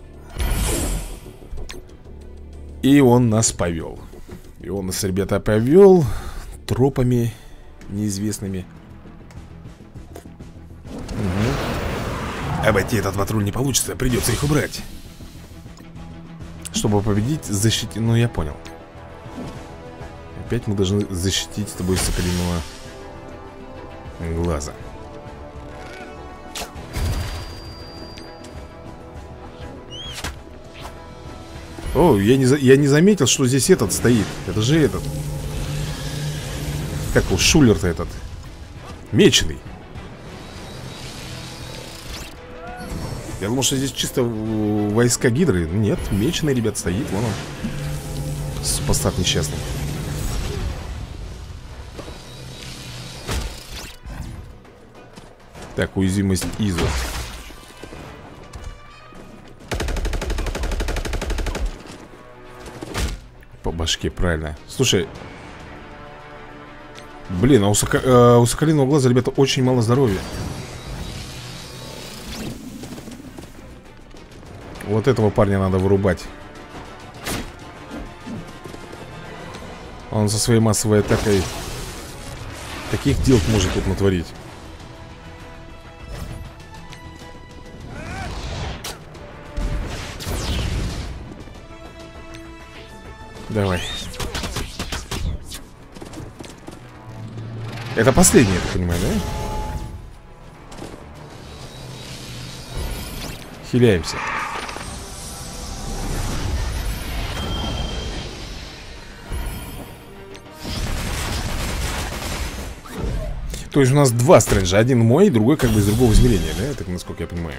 И он нас повел. И он нас, ребята, повел тропами неизвестными. Угу. Обойти этот патруль не получится, придется их убрать. Чтобы победить, защитить... Ну, я понял. Опять мы должны защитить с тобой соколиного глаза. О, я не, за... я не заметил, что здесь этот стоит. Это же этот. Как его, Шулер-то этот. Меченый. Я думал, что здесь чисто войска Гидры. Нет, меченый, ребят, стоит. Вон он. Супостат несчастный. Так, уязвимость Изо. По башке, правильно. Слушай. Блин, а у, соко... э, у соколиного глаза, ребята, очень мало здоровья. Вот этого парня надо вырубать. Он со своей массовой атакой таких дел может тут натворить. Давай. Это последний, я так понимаю, да? Хиляемся. То есть у нас два стрэнджа. Один мой, другой как бы из другого измерения, да? Так, насколько я понимаю.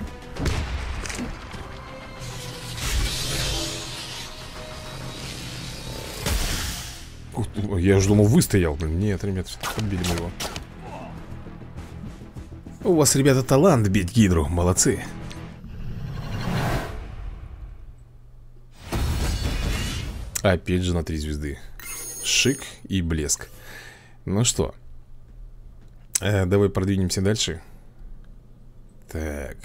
Я уже думал, выстоял. Нет, ребят, подбили мы его. У вас, ребята, талант бить Гидру. Молодцы. Опять же на три звезды. Шик и блеск. Ну что, э, давай продвинемся дальше. Так.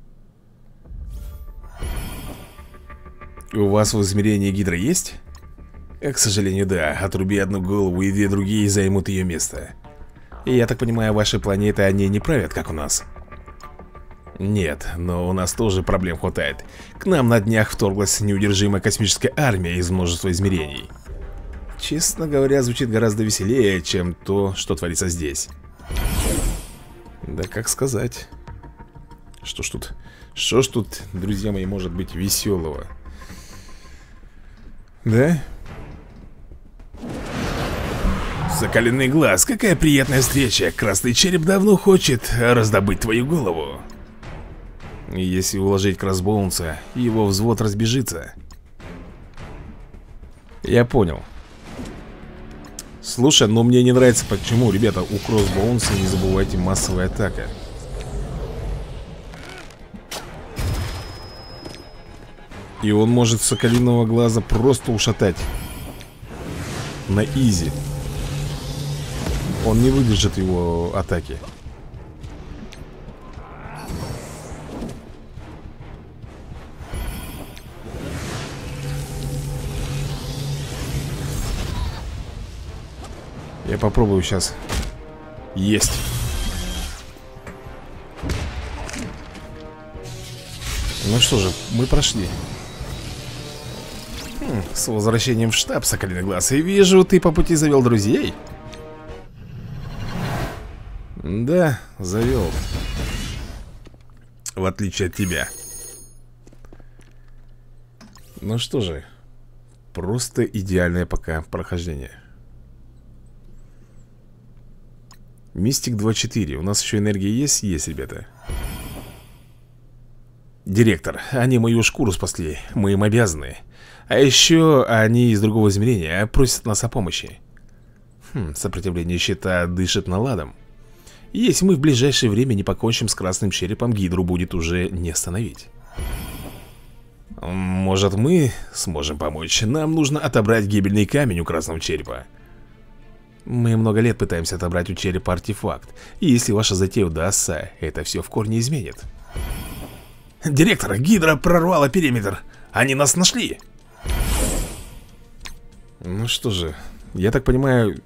У вас в измерении Гидра есть? К сожалению, да. Отруби одну голову, и две другие займут ее место. И я так понимаю, ваши планеты они не правят, как у нас? Нет, но у нас тоже проблем хватает. К нам на днях вторглась неудержимая космическая армия из множества измерений. Честно говоря, звучит гораздо веселее, чем то, что творится здесь. Да как сказать. Что ж тут, что ж тут, друзья мои, может быть веселого? Да? Соколиный глаз, какая приятная встреча. Красный череп давно хочет раздобыть твою голову. Если уложить Кроссбоунса, его взвод разбежится. Я понял. Слушай, но мне не нравится, почему, ребята, у Кроссбоунса, не забывайте, массовая атака. И он может соколиного глаза просто ушатать. На изи. Он не выдержит его атаки. Я попробую сейчас. Есть. Ну что же, мы прошли. Хм, с возвращением в штаб, Соколиный глаз. И вижу, ты по пути завел друзей. Да, завел. В отличие от тебя. Ну что же, просто идеальное пока прохождение. Мистик два четыре. У нас еще энергия есть? Есть, ребята. Директор, они мою шкуру спасли. Мы им обязаны. А еще они из другого измерения просят нас о помощи. Хм, сопротивление щита дышит наладом. Если мы в ближайшее время не покончим с красным черепом, Гидру будет уже не остановить. Может, мы сможем помочь? Нам нужно отобрать гибельный камень у красного черепа. Мы много лет пытаемся отобрать у черепа артефакт. И если ваша затея удастся, это все в корне изменит. Директор, Гидра прорвала периметр. Они нас нашли. Ну что же, я так понимаю,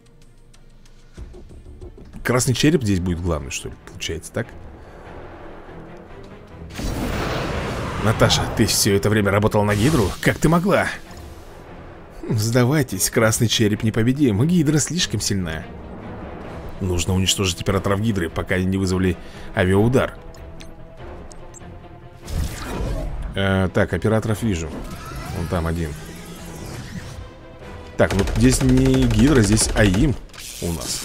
красный череп здесь будет главный, что ли? Получается так? Наташа, ты все это время работала на Гидру? Как ты могла? Сдавайтесь, красный череп непобедим. Гидра слишком сильна. Нужно уничтожить операторов Гидры, пока они не вызвали авиаудар. э, Так, операторов вижу. Вон там один. Так, ну здесь не Гидра, здесь АИМ у нас.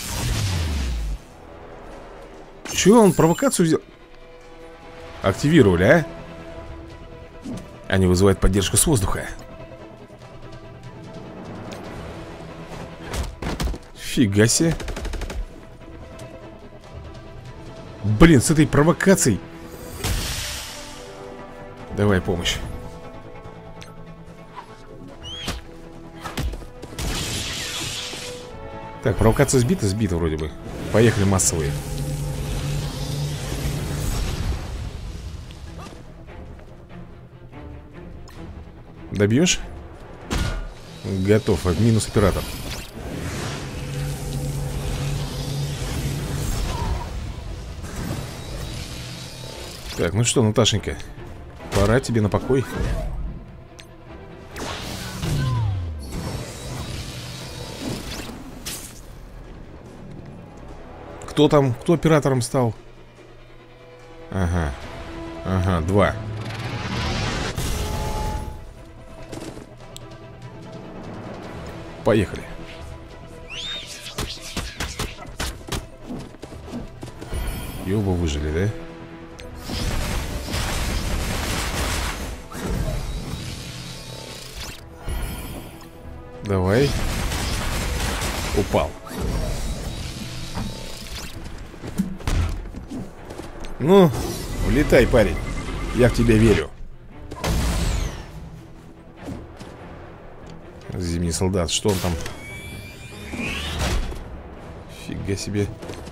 Че, он провокацию сделал? Активировали, а? Они вызывают поддержку с воздуха. Фига себе. Блин, с этой провокацией. Давай помощь. Так, провокация сбита, сбита вроде бы. Поехали массовые. Добьешь? Готов, минус оператор. Так, ну что, Наташенька, пора тебе на покой. Кто там, кто оператором стал? Ага, ага, два. Поехали. И оба выжили, да? Давай. Упал. Ну, улетай, парень. Я в тебя верю. Зимний солдат, что он там? Фига себе.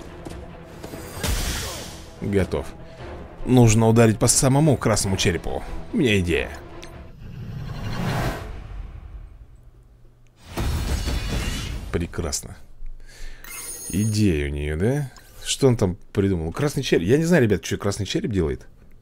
Готов. Нужно ударить по самому красному черепу. У меня идея. Прекрасно. Идея у нее, да? Что он там придумал? Красный череп. Я не знаю, ребят, что красный череп делает.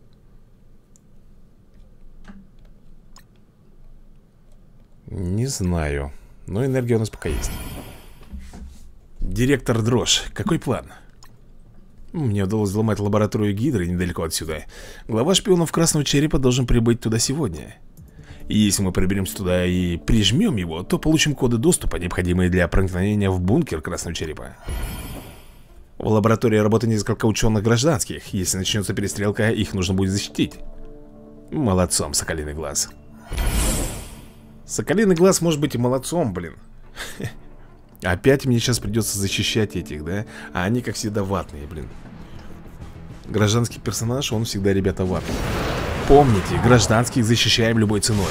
Не знаю. Но энергия у нас пока есть. Директор Дрожь, какой план? Мне удалось взломать лабораторию Гидры недалеко отсюда. Глава шпионов Красного Черепа должен прибыть туда сегодня. И если мы проберемся туда и прижмем его, то получим коды доступа, необходимые для проникновения в бункер Красного Черепа. В лаборатории работает несколько ученых гражданских. Если начнется перестрелка, их нужно будет защитить. Молодцом, Соколиный глаз. Соколиный глаз может быть и молодцом, блин. Опять мне сейчас придется защищать этих, да? А они, как всегда, ватные, блин. Гражданский персонаж, он всегда, ребята, ватный. Помните, гражданских защищаем любой ценой.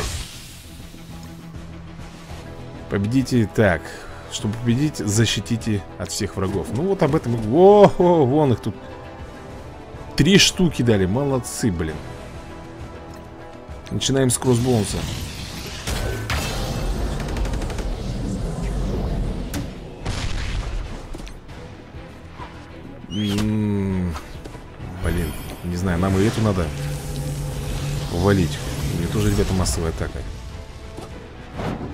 Победите так. Чтобы победить, защитите от всех врагов. Ну вот об этом. О, -о вон их тут. Три штуки дали. Молодцы, блин. Начинаем с кроссбоунса. М-м-м, блин, не знаю, нам и эту надо валить. У нее тоже, ребята, массовая атака.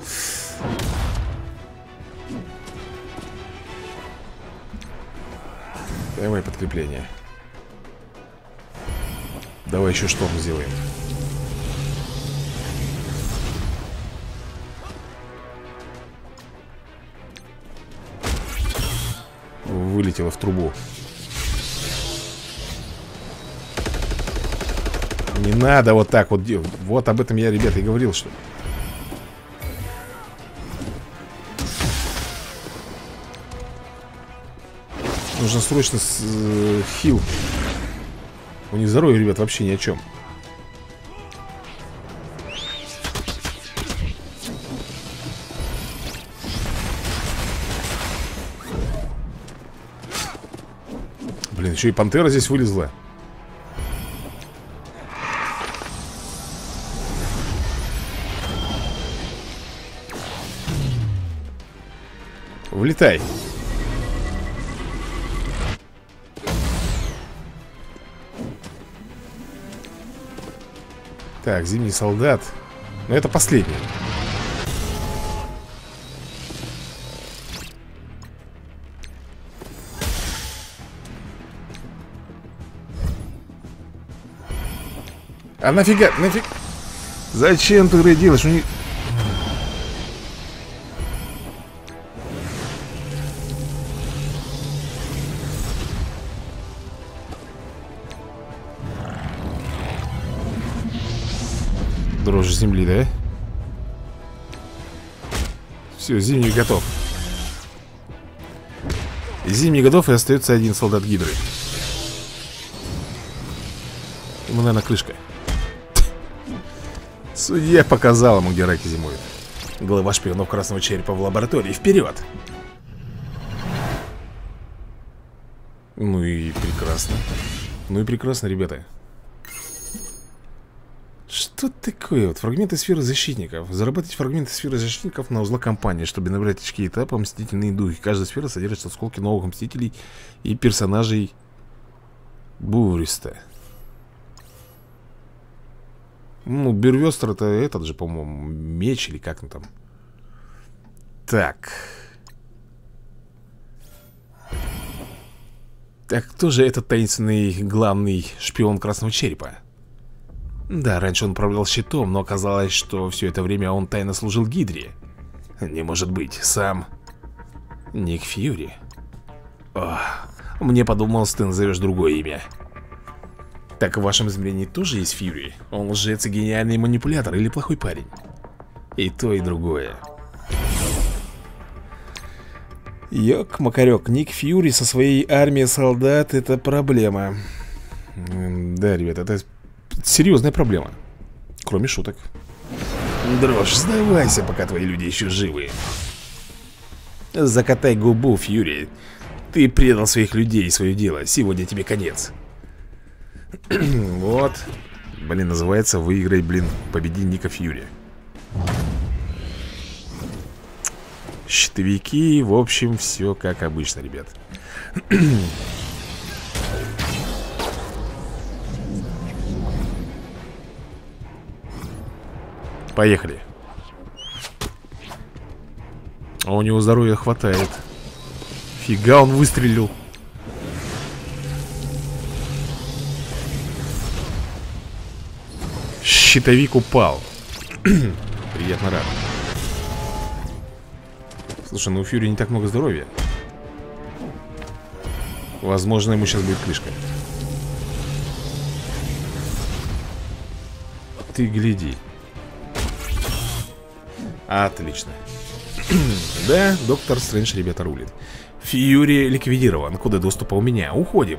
Давай подкрепление. Давай еще шторм сделаем. Вылетело в трубу. Не надо вот так вот делать. Вот об этом я, ребята, и говорил, что... Нужно срочно с, э, хил. У них здоровье, ребят, вообще ни о чем. Блин, еще и пантера здесь вылезла. Влетай. Так, зимний солдат. Но это последний. А нафига, нафиг... Зачем ты это делаешь? У них... Дрожь земли, да? Все, зимний готов. Зимний готов, и остается один солдат гидры. Ему, наверное, крышка. Судья показал ему, где раки зимуют. Глава шпионов красного черепа в лаборатории. Вперед! Ну и прекрасно. Ну и прекрасно, ребята. Что такое? Вот фрагменты сферы защитников. Заработать фрагменты сферы защитников на узла компании, чтобы набрать очки этапа Мстительные духи. Каждая сфера содержит осколки новых мстителей и персонажей Буриста. Ну, Бюрвестер это этот же, по-моему, меч или как он там. Так. Так, кто же этот таинственный главный шпион Красного Черепа? Да, раньше он управлял щитом, но оказалось, что все это время он тайно служил Гидре. Не может быть, сам Ник Фьюри. Ох, мне подумалось, ты назовешь другое имя. Так в вашем измерении тоже есть Фьюри? Он лжец и гениальный манипулятор или плохой парень? И то, и другое. Ёк-макарёк, Ник Фьюри со своей армией солдат — это проблема. Да, ребят, это серьезная проблема. Кроме шуток. Дрожь, сдавайся, пока твои люди еще живы. Закатай губу, Фьюри. Ты предал своих людей и свое дело. Сегодня тебе конец. Вот. Блин, называется «Выиграй, блин, победи Ника Фьюри». Щитовики, в общем, все как обычно, ребят. Поехали. А у него здоровья хватает. Фига он выстрелил. Щитовик упал. Приятно рад. Слушай, ну у Фьюри не так много здоровья. Возможно, ему сейчас будет крышка. Ты гляди. Отлично. Да, доктор Стрэндж, ребята, рулит. Фьюри ликвидирован. Куда доступа у меня? Уходим.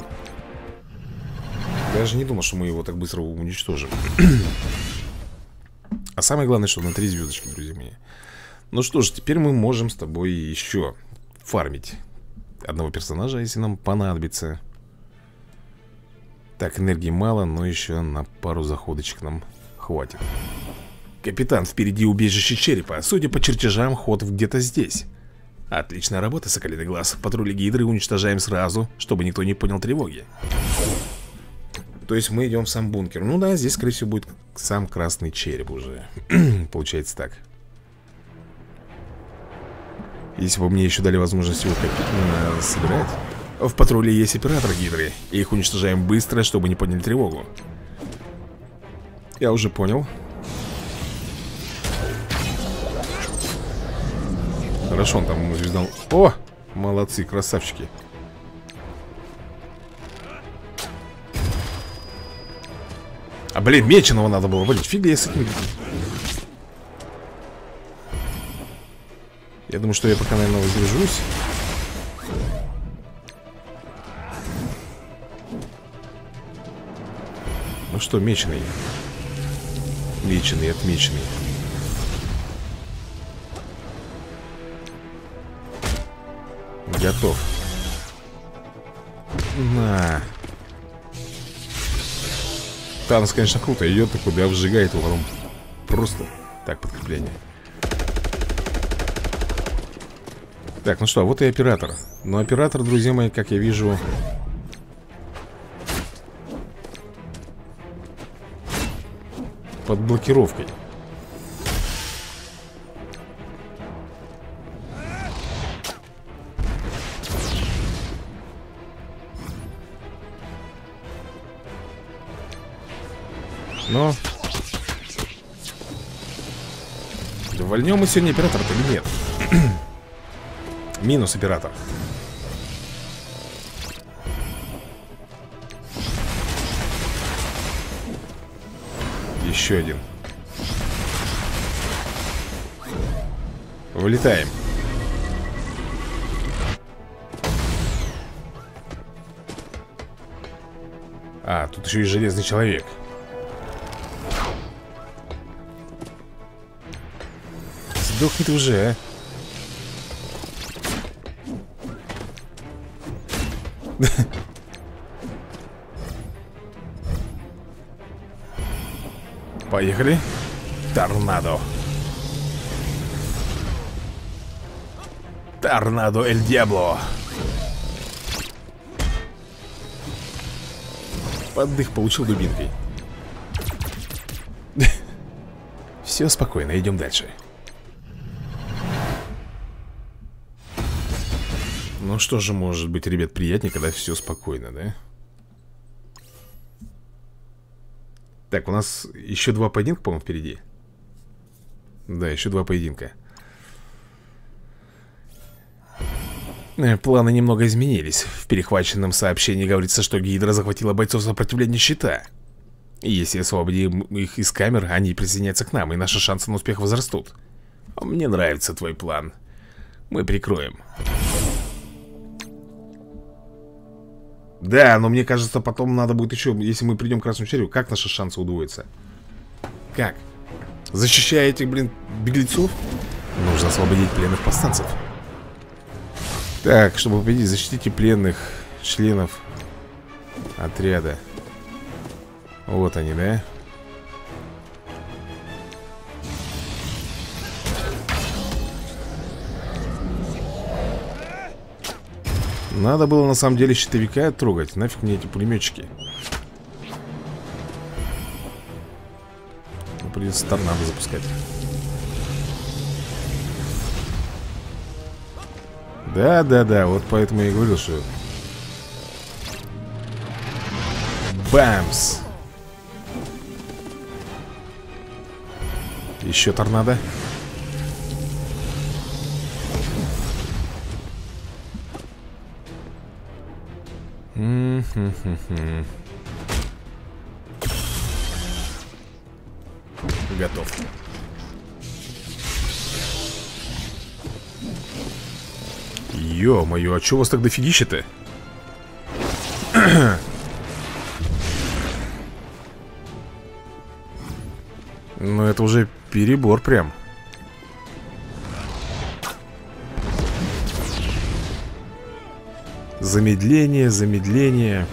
Даже не думал, что мы его так быстро уничтожим. А самое главное, что на три звездочки, друзья мои. Ну что ж, теперь мы можем с тобой еще фармить одного персонажа, если нам понадобится. Так, энергии мало, но еще на пару заходочек нам хватит. Капитан, впереди убежище черепа. Судя по чертежам, ход где-то здесь. Отличная работа, Соколиный глаз. Патрули Гидры уничтожаем сразу, чтобы никто не понял тревоги. То есть мы идем в сам бункер. Ну да, здесь, скорее всего, будет сам красный череп уже. Получается так. Если бы мне еще дали возможность его э, собирать. В патруле есть оператор Гидры. И их уничтожаем быстро, чтобы не подняли тревогу. Я уже понял. Хорошо, он там звездал. О! Молодцы, красавчики. А, блин, меченого надо было валить. Фига я с этим. Я думаю, что я пока, наверное, воздержусь. Ну что, меченый. Меченый, отмеченный. Готов. На. Танос, конечно, круто идет, такой, да, выжигает его, потом просто. Так, подкрепление. Так, ну что, вот и оператор. Но оператор, друзья мои, как я вижу, под блокировкой. Но да вольнем мы сегодня оператора-то или нет? Минус оператор. Еще один. Вылетаем. А, тут еще и железный человек. Сдохни ты уже, а. Поехали. Торнадо. Торнадо эль Диабло. Поддых получил дубинкой. Все спокойно, идем дальше. Ну что же может быть, ребят, приятнее, когда все спокойно, да? Так, у нас еще два поединка, по-моему, впереди. Да, еще два поединка. Планы немного изменились. В перехваченном сообщении говорится, что Гидра захватила бойцов сопротивления щита. И если освободим их из камер, они присоединятся к нам, и наши шансы на успех возрастут. Мне нравится твой план. Мы прикроем. Да, но мне кажется, потом надо будет еще, если мы придем к Красному Червю, как наши шансы удвоятся? Как? Защищая этих, блин, беглецов? Нужно освободить пленных повстанцев. Так, чтобы победить, защитите пленных членов отряда. Вот они, да? Надо было на самом деле щитовика трогать. Нафиг мне эти пулеметчики. Ну, придется торнадо запускать. Да, да, да, вот поэтому я и говорил, что... Бамс! Еще торнадо. М-м-м-м. Готов. Ё-моё, а чё у вас так дофигища-то? Ну это уже перебор прям. Замедление, замедление.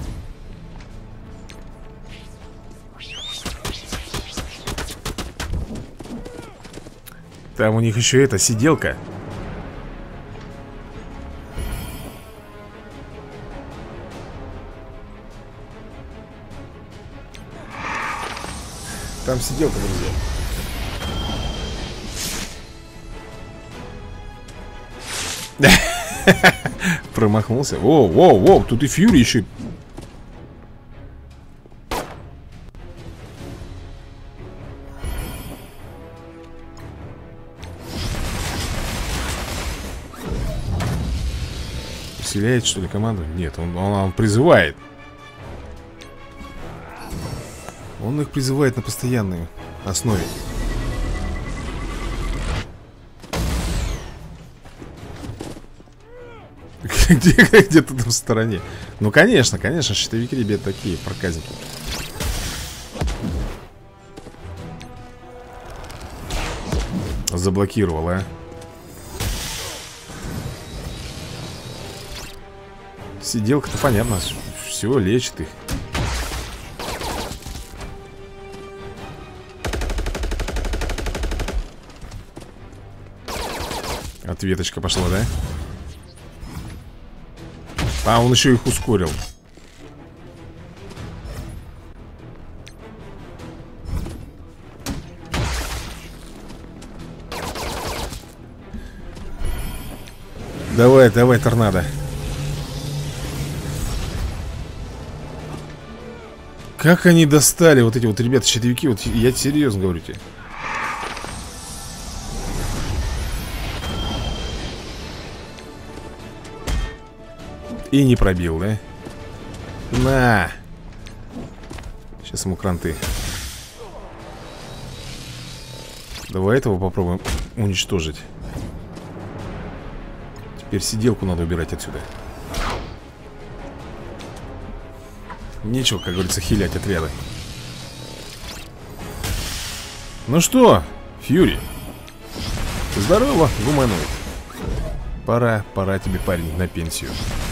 Там у них еще эта сиделка. Там сиделка, друзья. Промахнулся. Воу, воу, воу, тут и Фьюри еще. Усиляет, что ли, команду? Нет, он, он, он призывает. Он их призывает на постоянной основе. Где-то там в стороне. Ну, конечно, конечно, щитовики, ребят, такие проказники. Заблокировал, а. Сиделка-то понятно. Все, лечит их. Ответочка пошла, да? А, он еще их ускорил. Давай, давай, торнадо. Как они достали вот эти вот ребята, щитовики. Вот я серьезно говорю тебе. И не пробил, да? На! Сейчас ему кранты. Давай этого попробуем уничтожить. Теперь сиделку надо убирать отсюда. Нечего, как говорится, хилять отряды. Ну что, Фьюри? Здорово, гуманоид. Пора, пора тебе, парень, на пенсию.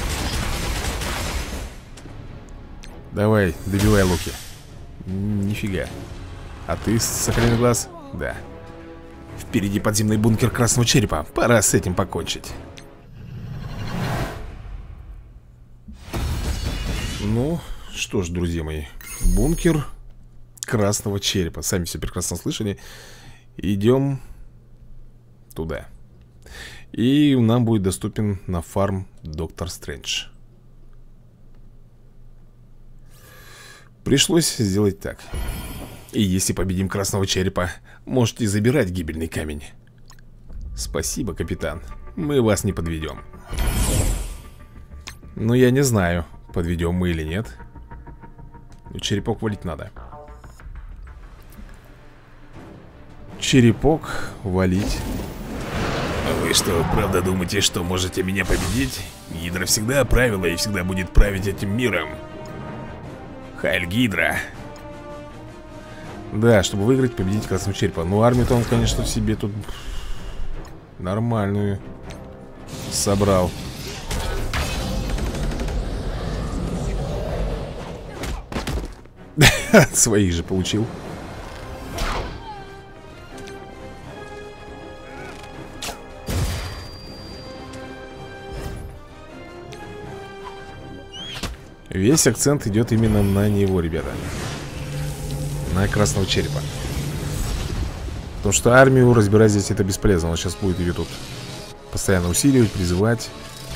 Давай, добивай луки. Нифига. А ты, сохрани глаз? Да. Впереди подземный бункер Красного Черепа. Пора с этим покончить. Ну, что ж, друзья мои. Бункер Красного Черепа. Сами все прекрасно слышали. Идем туда. И нам будет доступен на фарм Доктор Стрэндж. Пришлось сделать так. И если победим Красного Черепа, можете забирать гибельный камень. Спасибо, капитан. Мы вас не подведем. Но я не знаю, подведем мы или нет. Черепок валить надо. Черепок валить. А вы что, правда думаете, что можете меня победить? Гидра всегда правила и всегда будет править этим миром. Хайль Гидра. Да, чтобы выиграть, победить Красного Черепа. Ну, армию-то он, конечно, себе тут нормальную собрал. Своих же получил. Весь акцент идет именно на него, ребята. На Красного Черепа. Потому что армию разбирать здесь это бесполезно. Он сейчас будет ее тут постоянно усиливать, призывать.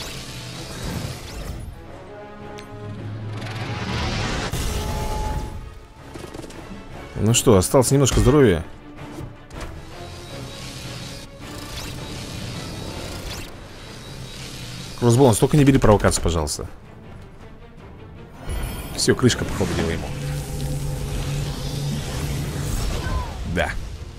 Ну что, осталось немножко здоровья. Кроссбоунс, только не бери провокацию, пожалуйста. Все, крышка, походу, дела ему. Да.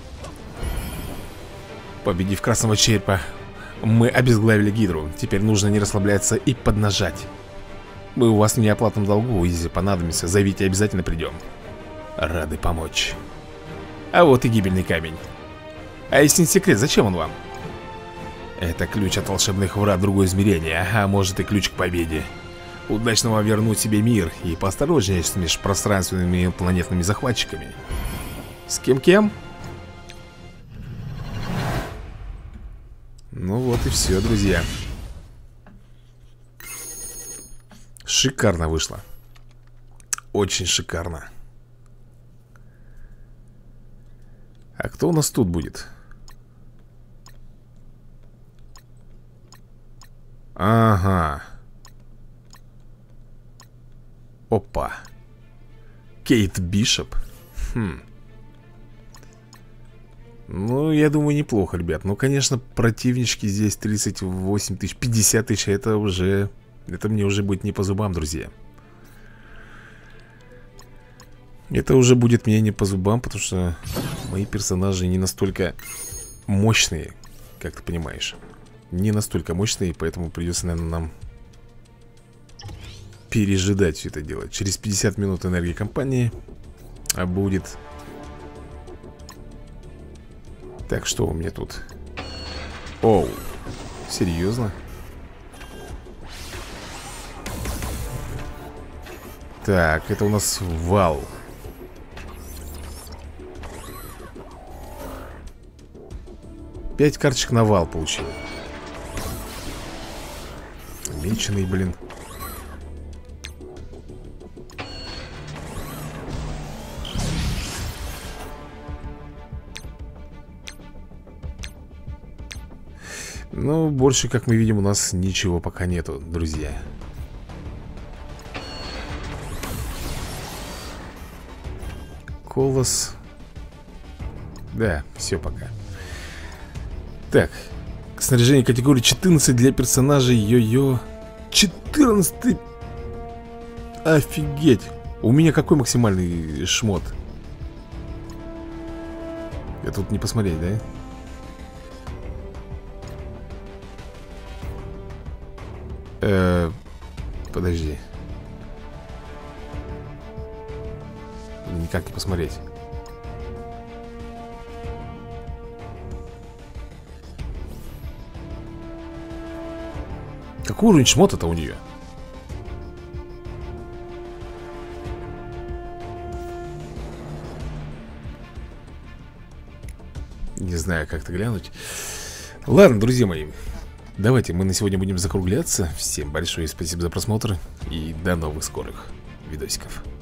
Победив Красного Черепа, мы обезглавили Гидру. Теперь нужно не расслабляться и поднажать. Мы у вас в неоплатном долгу. Если понадобится, зовите, обязательно придем. Рады помочь. А вот и гибельный камень. А если не секрет, зачем он вам? Это ключ от волшебных врат в другое измерение. А может и ключ к победе. Удачно вам вернуть себе мир. И поосторожнее с межпространственными планетными захватчиками. С кем-кем? Ну вот и все, друзья. Шикарно вышло. Очень шикарно. А кто у нас тут будет? Ага. Опа. Кейт Бишоп. Хм. Ну, я думаю, неплохо, ребят. Ну, конечно, противнички здесь тридцать восемь тысяч, пятьдесят тысяч. Это уже... Это мне уже будет не по зубам, друзья. Это уже будет мне не по зубам, потому что мои персонажи не настолько мощные, как ты понимаешь. Не настолько мощные, поэтому придется, наверное, нам пережидать все это дело. Через пятьдесят минут энергии компании а будет... Так, что у меня тут? Оу, серьезно? Так, это у нас вал. Пять карточек на вал получил. Меченый, блин. Ну, больше, как мы видим, у нас ничего пока нету, друзья. Колос. Да, все пока. Так, снаряжение категории четырнадцать для персонажей йо-йо. четырнадцать. Офигеть. У меня какой максимальный шмот? Я тут не посмотреть, да? Э, подожди. Никак не посмотреть. Какой уровень шмота-то у нее? Не знаю, как-то глянуть. Ладно, друзья мои, давайте мы на сегодня будем закругляться. Всем большое спасибо за просмотр и до новых скорых видосиков.